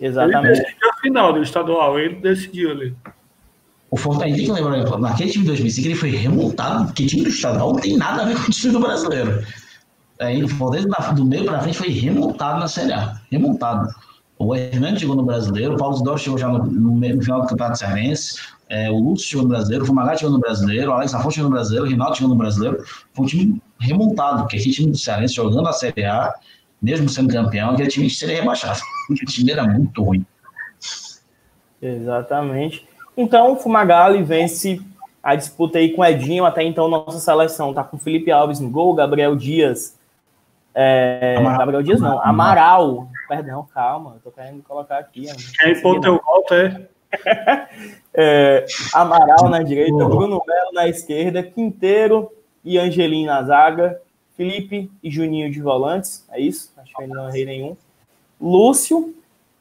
Exatamente. Ele decidiu a final do estadual, ele decidiu ali. O Fortaleza, tem que lembrar, naquele time de dois mil e cinco ele foi remontado, porque o time do estadual não tem nada a ver com o time do brasileiro. Aí o Fortaleza do meio pra frente foi remontado na Série A. Remontado. O Hernani chegou no brasileiro, o Paulo Zidoro chegou já no, no, no final do Campeonato Cearense, é, o Lúcio chegou no brasileiro, o Fumagalli chegou no brasileiro, o Alex Afonso chegou no brasileiro, o Rinaldo chegou no brasileiro. Foi um time remontado, porque aquele time do Cearense jogando a Série A, mesmo sendo campeão, aquele time seria rebaixado. Aquele time era muito ruim. Exatamente. Então, o Fumagalli vence a disputa aí com o Edinho. Até então, nossa seleção tá com Felipe Alves no gol, Gabriel Dias. É... Gabriel Dias não, Amaral. Perdão, calma, eu tô querendo colocar aqui. Quem pôr teu voto é... é... Amaral na direita, Bruno Melo na esquerda, Quinteiro e Angelim na zaga, Felipe e Juninho de volantes. É isso? Acho que eu não errei nenhum. Lúcio,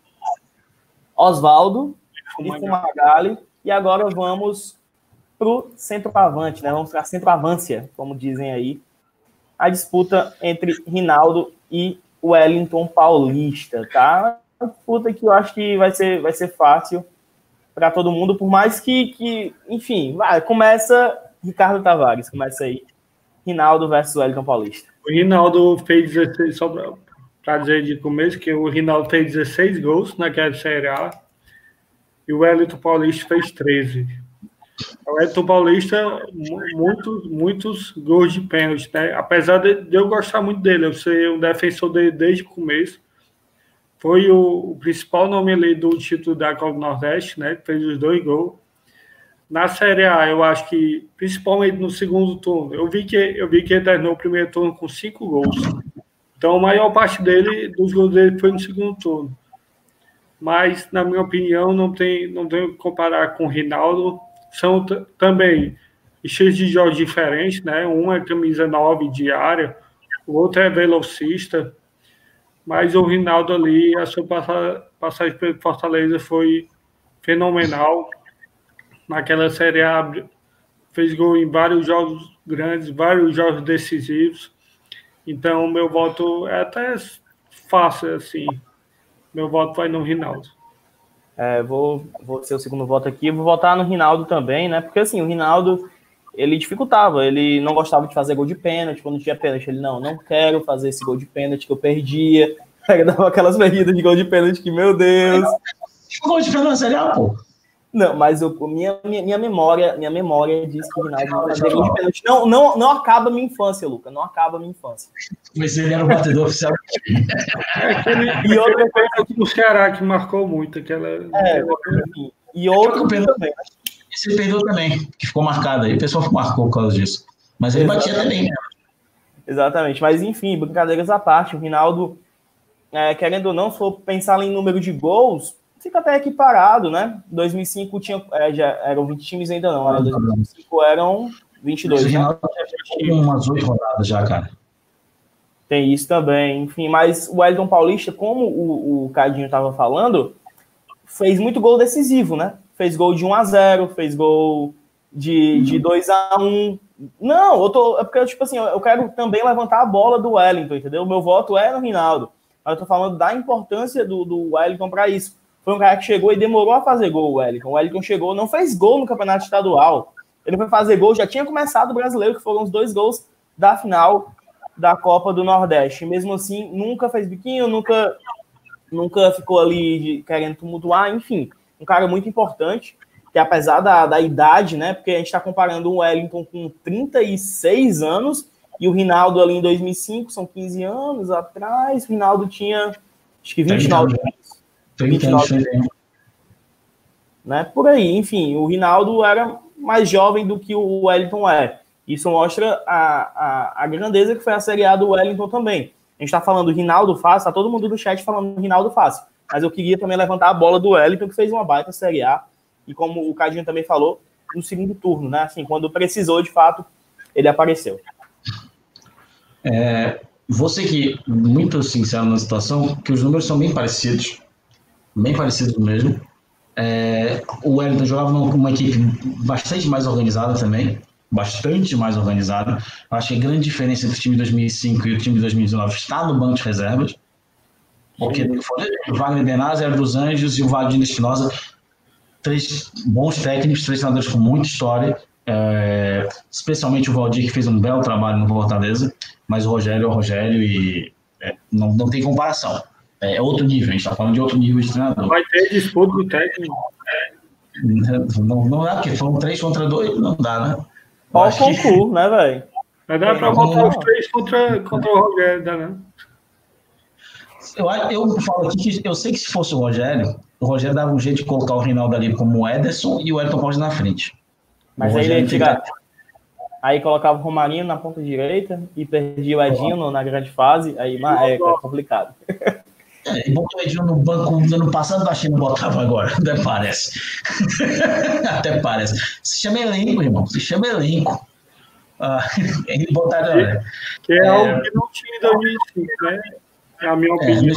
Osvaldo e Fumagalli. E agora vamos pro centroavante, né? Vamos para a centroavância, como dizem aí. A disputa entre Rinaldo e Wellington Paulista, tá? Uma disputa que eu acho que vai ser, vai ser fácil para todo mundo, por mais que, que enfim, vai, começa Ricardo Tavares, começa aí. Rinaldo versus Wellington Paulista. O Rinaldo fez dezesseis, só para dizer de começo, que o Rinaldo fez dezesseis gols naquela Série A e o Wellington Paulista fez treze. O Wellington Paulista, muitos, muitos gols de pênalti, né? Apesar de, de eu gostar muito dele, eu ser um defensor dele desde o começo, foi o, o principal nome ali do título da Copa do Nordeste, né? Que fez os dois gols. Na Série A, eu acho que, principalmente no segundo turno, eu vi que, eu vi que ele terminou o primeiro turno com cinco gols. Então, a maior parte dele, dos gols dele foi no segundo turno. Mas, na minha opinião, não tem, não tem que comparar com o Rinaldo. São t- também estilos de jogos diferentes, né? Um é camisa nove de área, o outro é velocista. Mas o Rinaldo ali, a sua passagem pelo Fortaleza foi fenomenal. Naquela Série A, fez gol em vários jogos grandes, vários jogos decisivos. Então, meu voto é até fácil, assim. Meu voto vai no Rinaldo. É, vou, vou ser o segundo voto aqui. Vou votar no Rinaldo também, né? Porque, assim, o Rinaldo, ele dificultava. Ele não gostava de fazer gol de pênalti. Quando tinha pênalti, ele, não, não quero fazer esse gol de pênalti que eu perdia. Ele dava aquelas perdidas de gol de pênalti que, meu Deus. Gol de pênalti na Série A, pô. Não, mas eu, minha, minha, minha memória minha memória diz que o Rinaldo não fazia gol de pênalti. Não, não, não acaba a minha infância, Luca. Não acaba a minha infância. Mas ele era o batedor oficial. É aquele, e outra coisa aqui no Ceará que marcou muito. Aquela, é, aquela... enfim. E outro também. Esse ele perdeu também, que ficou marcado aí. O pessoal marcou por causa disso. Mas ele Exatamente. batia também, né? Exatamente. Mas, enfim, brincadeiras à parte. O Rinaldo, é, querendo ou não, se for pensar em número de gols, fica até equiparado, né? dois mil e cinco tinha, é, já eram vinte times ainda não, né? dois mil e cinco eram vinte e dois. Né? Umas oito rodadas já, cara. Tem isso também, enfim, mas o Wellington Paulista, como o, o Cadinho estava falando, fez muito gol decisivo, né? Fez gol de um a zero, fez gol de, de dois a um. Não, eu tô, é porque, tipo assim, eu quero também levantar a bola do Wellington, entendeu? O meu voto é no Rinaldo, mas eu tô falando da importância do, do Wellington para isso. Foi um cara que chegou e demorou a fazer gol, o Wellington. O Wellington chegou, não fez gol no campeonato estadual. Ele foi fazer gol, já tinha começado o brasileiro, que foram os dois gols da final da Copa do Nordeste. E mesmo assim, nunca fez biquinho, nunca, nunca ficou ali querendo tumultuar, enfim. Um cara muito importante, que apesar da, da idade, né? Porque a gente está comparando o Wellington com trinta e seis anos e o Rinaldo ali em dois mil e cinco, são quinze anos atrás. O Rinaldo tinha, acho que vinte e nove anos. vinte e nove, né? Por aí, enfim, o Rinaldo era mais jovem do que o Wellington é. Isso mostra a, a, a grandeza que foi a Série A do Wellington também. A gente está falando do Rinaldo Fácil, tá todo mundo no chat falando do Rinaldo Fácil, mas eu queria também levantar a bola do Wellington, que fez uma baita Série A, e como o Cadinho também falou, no segundo turno, né? Assim, quando precisou, de fato, ele apareceu. É, vou ser aqui muito sincero na situação, que os números são bem parecidos, bem parecidos mesmo. É, o Wellington jogava numa equipe bastante mais organizada também, bastante mais organizada. Eu acho que a grande diferença entre o time de dois mil e cinco e o time de dois mil e dezenove está no banco de reservas. Porque o Wagner Bernardes era dos Anjos e o Wagner Espinosa, três bons técnicos, três treinadores com muita história, é, especialmente o Valdir, que fez um belo trabalho no Fortaleza, mas o Rogério é o Rogério e é, não, não tem comparação. É outro nível, a gente está falando de outro nível de treinador. Vai ter disputa do técnico. Não, não dá, porque foram três contra dois, não dá, né? Qual o concurso, que... né, velho? Vai dar para botar os três contra, contra o Rogério, dá, né? Eu, eu falo aqui que eu sei que se fosse o Rogério, o Rogério dava um jeito de colocar o Reinaldo ali como o Ederson e o Elton Paulus na frente. Mas aí ele ia tirar... Aí colocava o Romarinho na ponta direita e perdia o Edinho no, na grande fase, aí é, é complicado. É, e botou o Edinho no banco no ano passado, achei que não botava agora, até parece. Até parece. Se chama elenco, irmão, se chama elenco. Ah, ele botaram, olha, que é, é algo que não tinha em dois mil e cinco, né? É a minha opinião.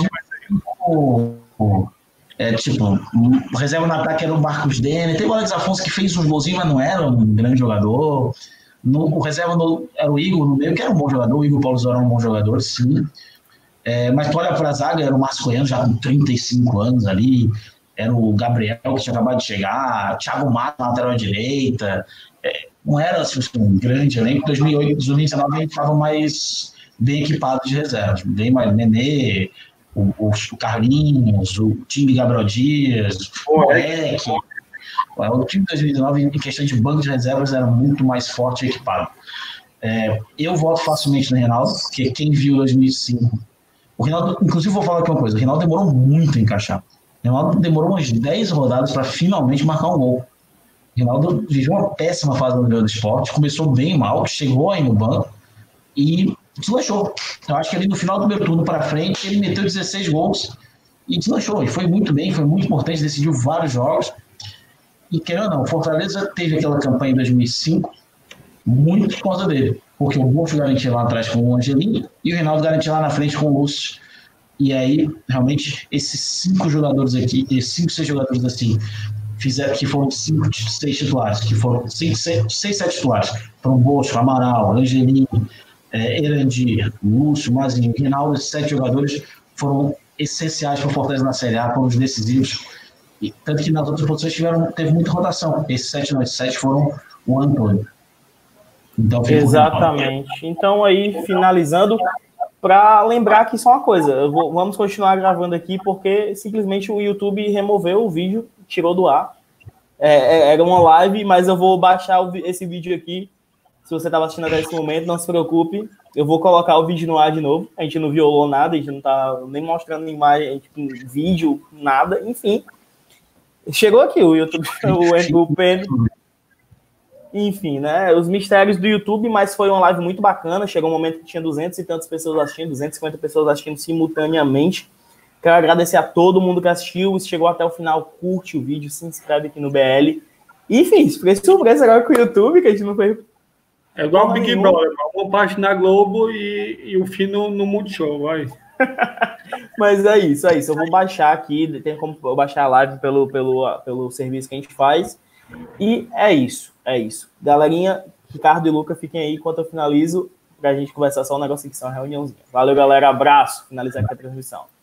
É, é tipo, o reserva no ataque era o Marcos Dene, tem o Alex Afonso que fez uns golzinhos, mas não era um grande jogador. No, o reserva no, era o Igor no meio, que era um bom jogador, o Igor Paulo Zoro era um bom jogador, sim. É, mas tu olha para a zaga, era o Márcio Goiano já com trinta e cinco anos ali, era o Gabriel que tinha acabado de chegar, Thiago Mato na lateral direita, é, não era assim, um grande elenco. Em dois mil e oito, dois mil e dezenove, a gente estava mais bem equipado de reservas, bem mais Nenê, o, o, o Carlinhos, o time de Gabriel Dias, o Moleque. O time de dois mil e dezenove, em questão de banco de reservas, era muito mais forte e equipado. É, eu voto facilmente no Reinaldo, porque quem viu dois mil e cinco... O Reinaldo, inclusive, vou falar aqui uma coisa. O Reinaldo demorou muito a encaixar. O Reinaldo demorou umas dez rodadas para finalmente marcar um gol. O Reinaldo viveu uma péssima fase no do esporte, começou bem mal, chegou aí no banco e deslanchou. Eu acho que ali no final do meu turno para frente, ele meteu dezesseis gols e deslanchou. E foi muito bem, foi muito importante, decidiu vários jogos. E querendo ou não, o Fortaleza teve aquela campanha em dois mil e cinco muito por causa dele. Porque o Bolso garantia lá atrás com o Angelinho e o Reinaldo garantia lá na frente com o Lúcio. E aí, realmente, esses cinco jogadores aqui, esses cinco, seis jogadores assim, fizeram, que foram cinco, seis titulares, que foram cinco, seis, seis sete titulares, foram Bolso, Amaral, Angelinho, é, Erandir, Lúcio, Mazinho, Reinaldo, esses sete jogadores foram essenciais para o Fortaleza na Série A, foram os decisivos. E, tanto que nas outras posições tiveram, teve muita rotação. Esses sete, não, esses sete foram o Antônio. Então, exatamente. Então, aí, finalizando, para lembrar que só uma coisa, eu vou, vamos continuar gravando aqui, porque simplesmente o YouTube removeu o vídeo, tirou do ar. É, é, era uma live, mas eu vou baixar o, esse vídeo aqui. Se você estava assistindo até esse momento, não se preocupe. Eu vou colocar o vídeo no ar de novo. A gente não violou nada, a gente não está nem mostrando imagem, tipo, vídeo, nada, enfim. Chegou aqui o YouTube, o, o P N. Enfim, né, os mistérios do YouTube, mas foi uma live muito bacana, chegou um momento que tinha duzentas e tantas pessoas assistindo, duzentas e cinquenta pessoas assistindo simultaneamente. Quero agradecer a todo mundo que assistiu, se chegou até o final, curte o vídeo, se inscreve aqui no B L. Enfim, fiquei surpresa agora com o YouTube, que a gente não fez... É igual o Big Brother, uma parte na Globo e, e o fim no, no Multishow, vai. Mas é isso, é isso, eu vou baixar aqui, tem como eu baixar a live pelo, pelo, pelo serviço que a gente faz, e é isso. É isso. Galerinha, Ricardo e Luca, fiquem aí enquanto eu finalizo pra gente conversar só um negocinho que são uma reuniãozinha. Valeu, galera. Abraço. Finalizar aqui a transmissão.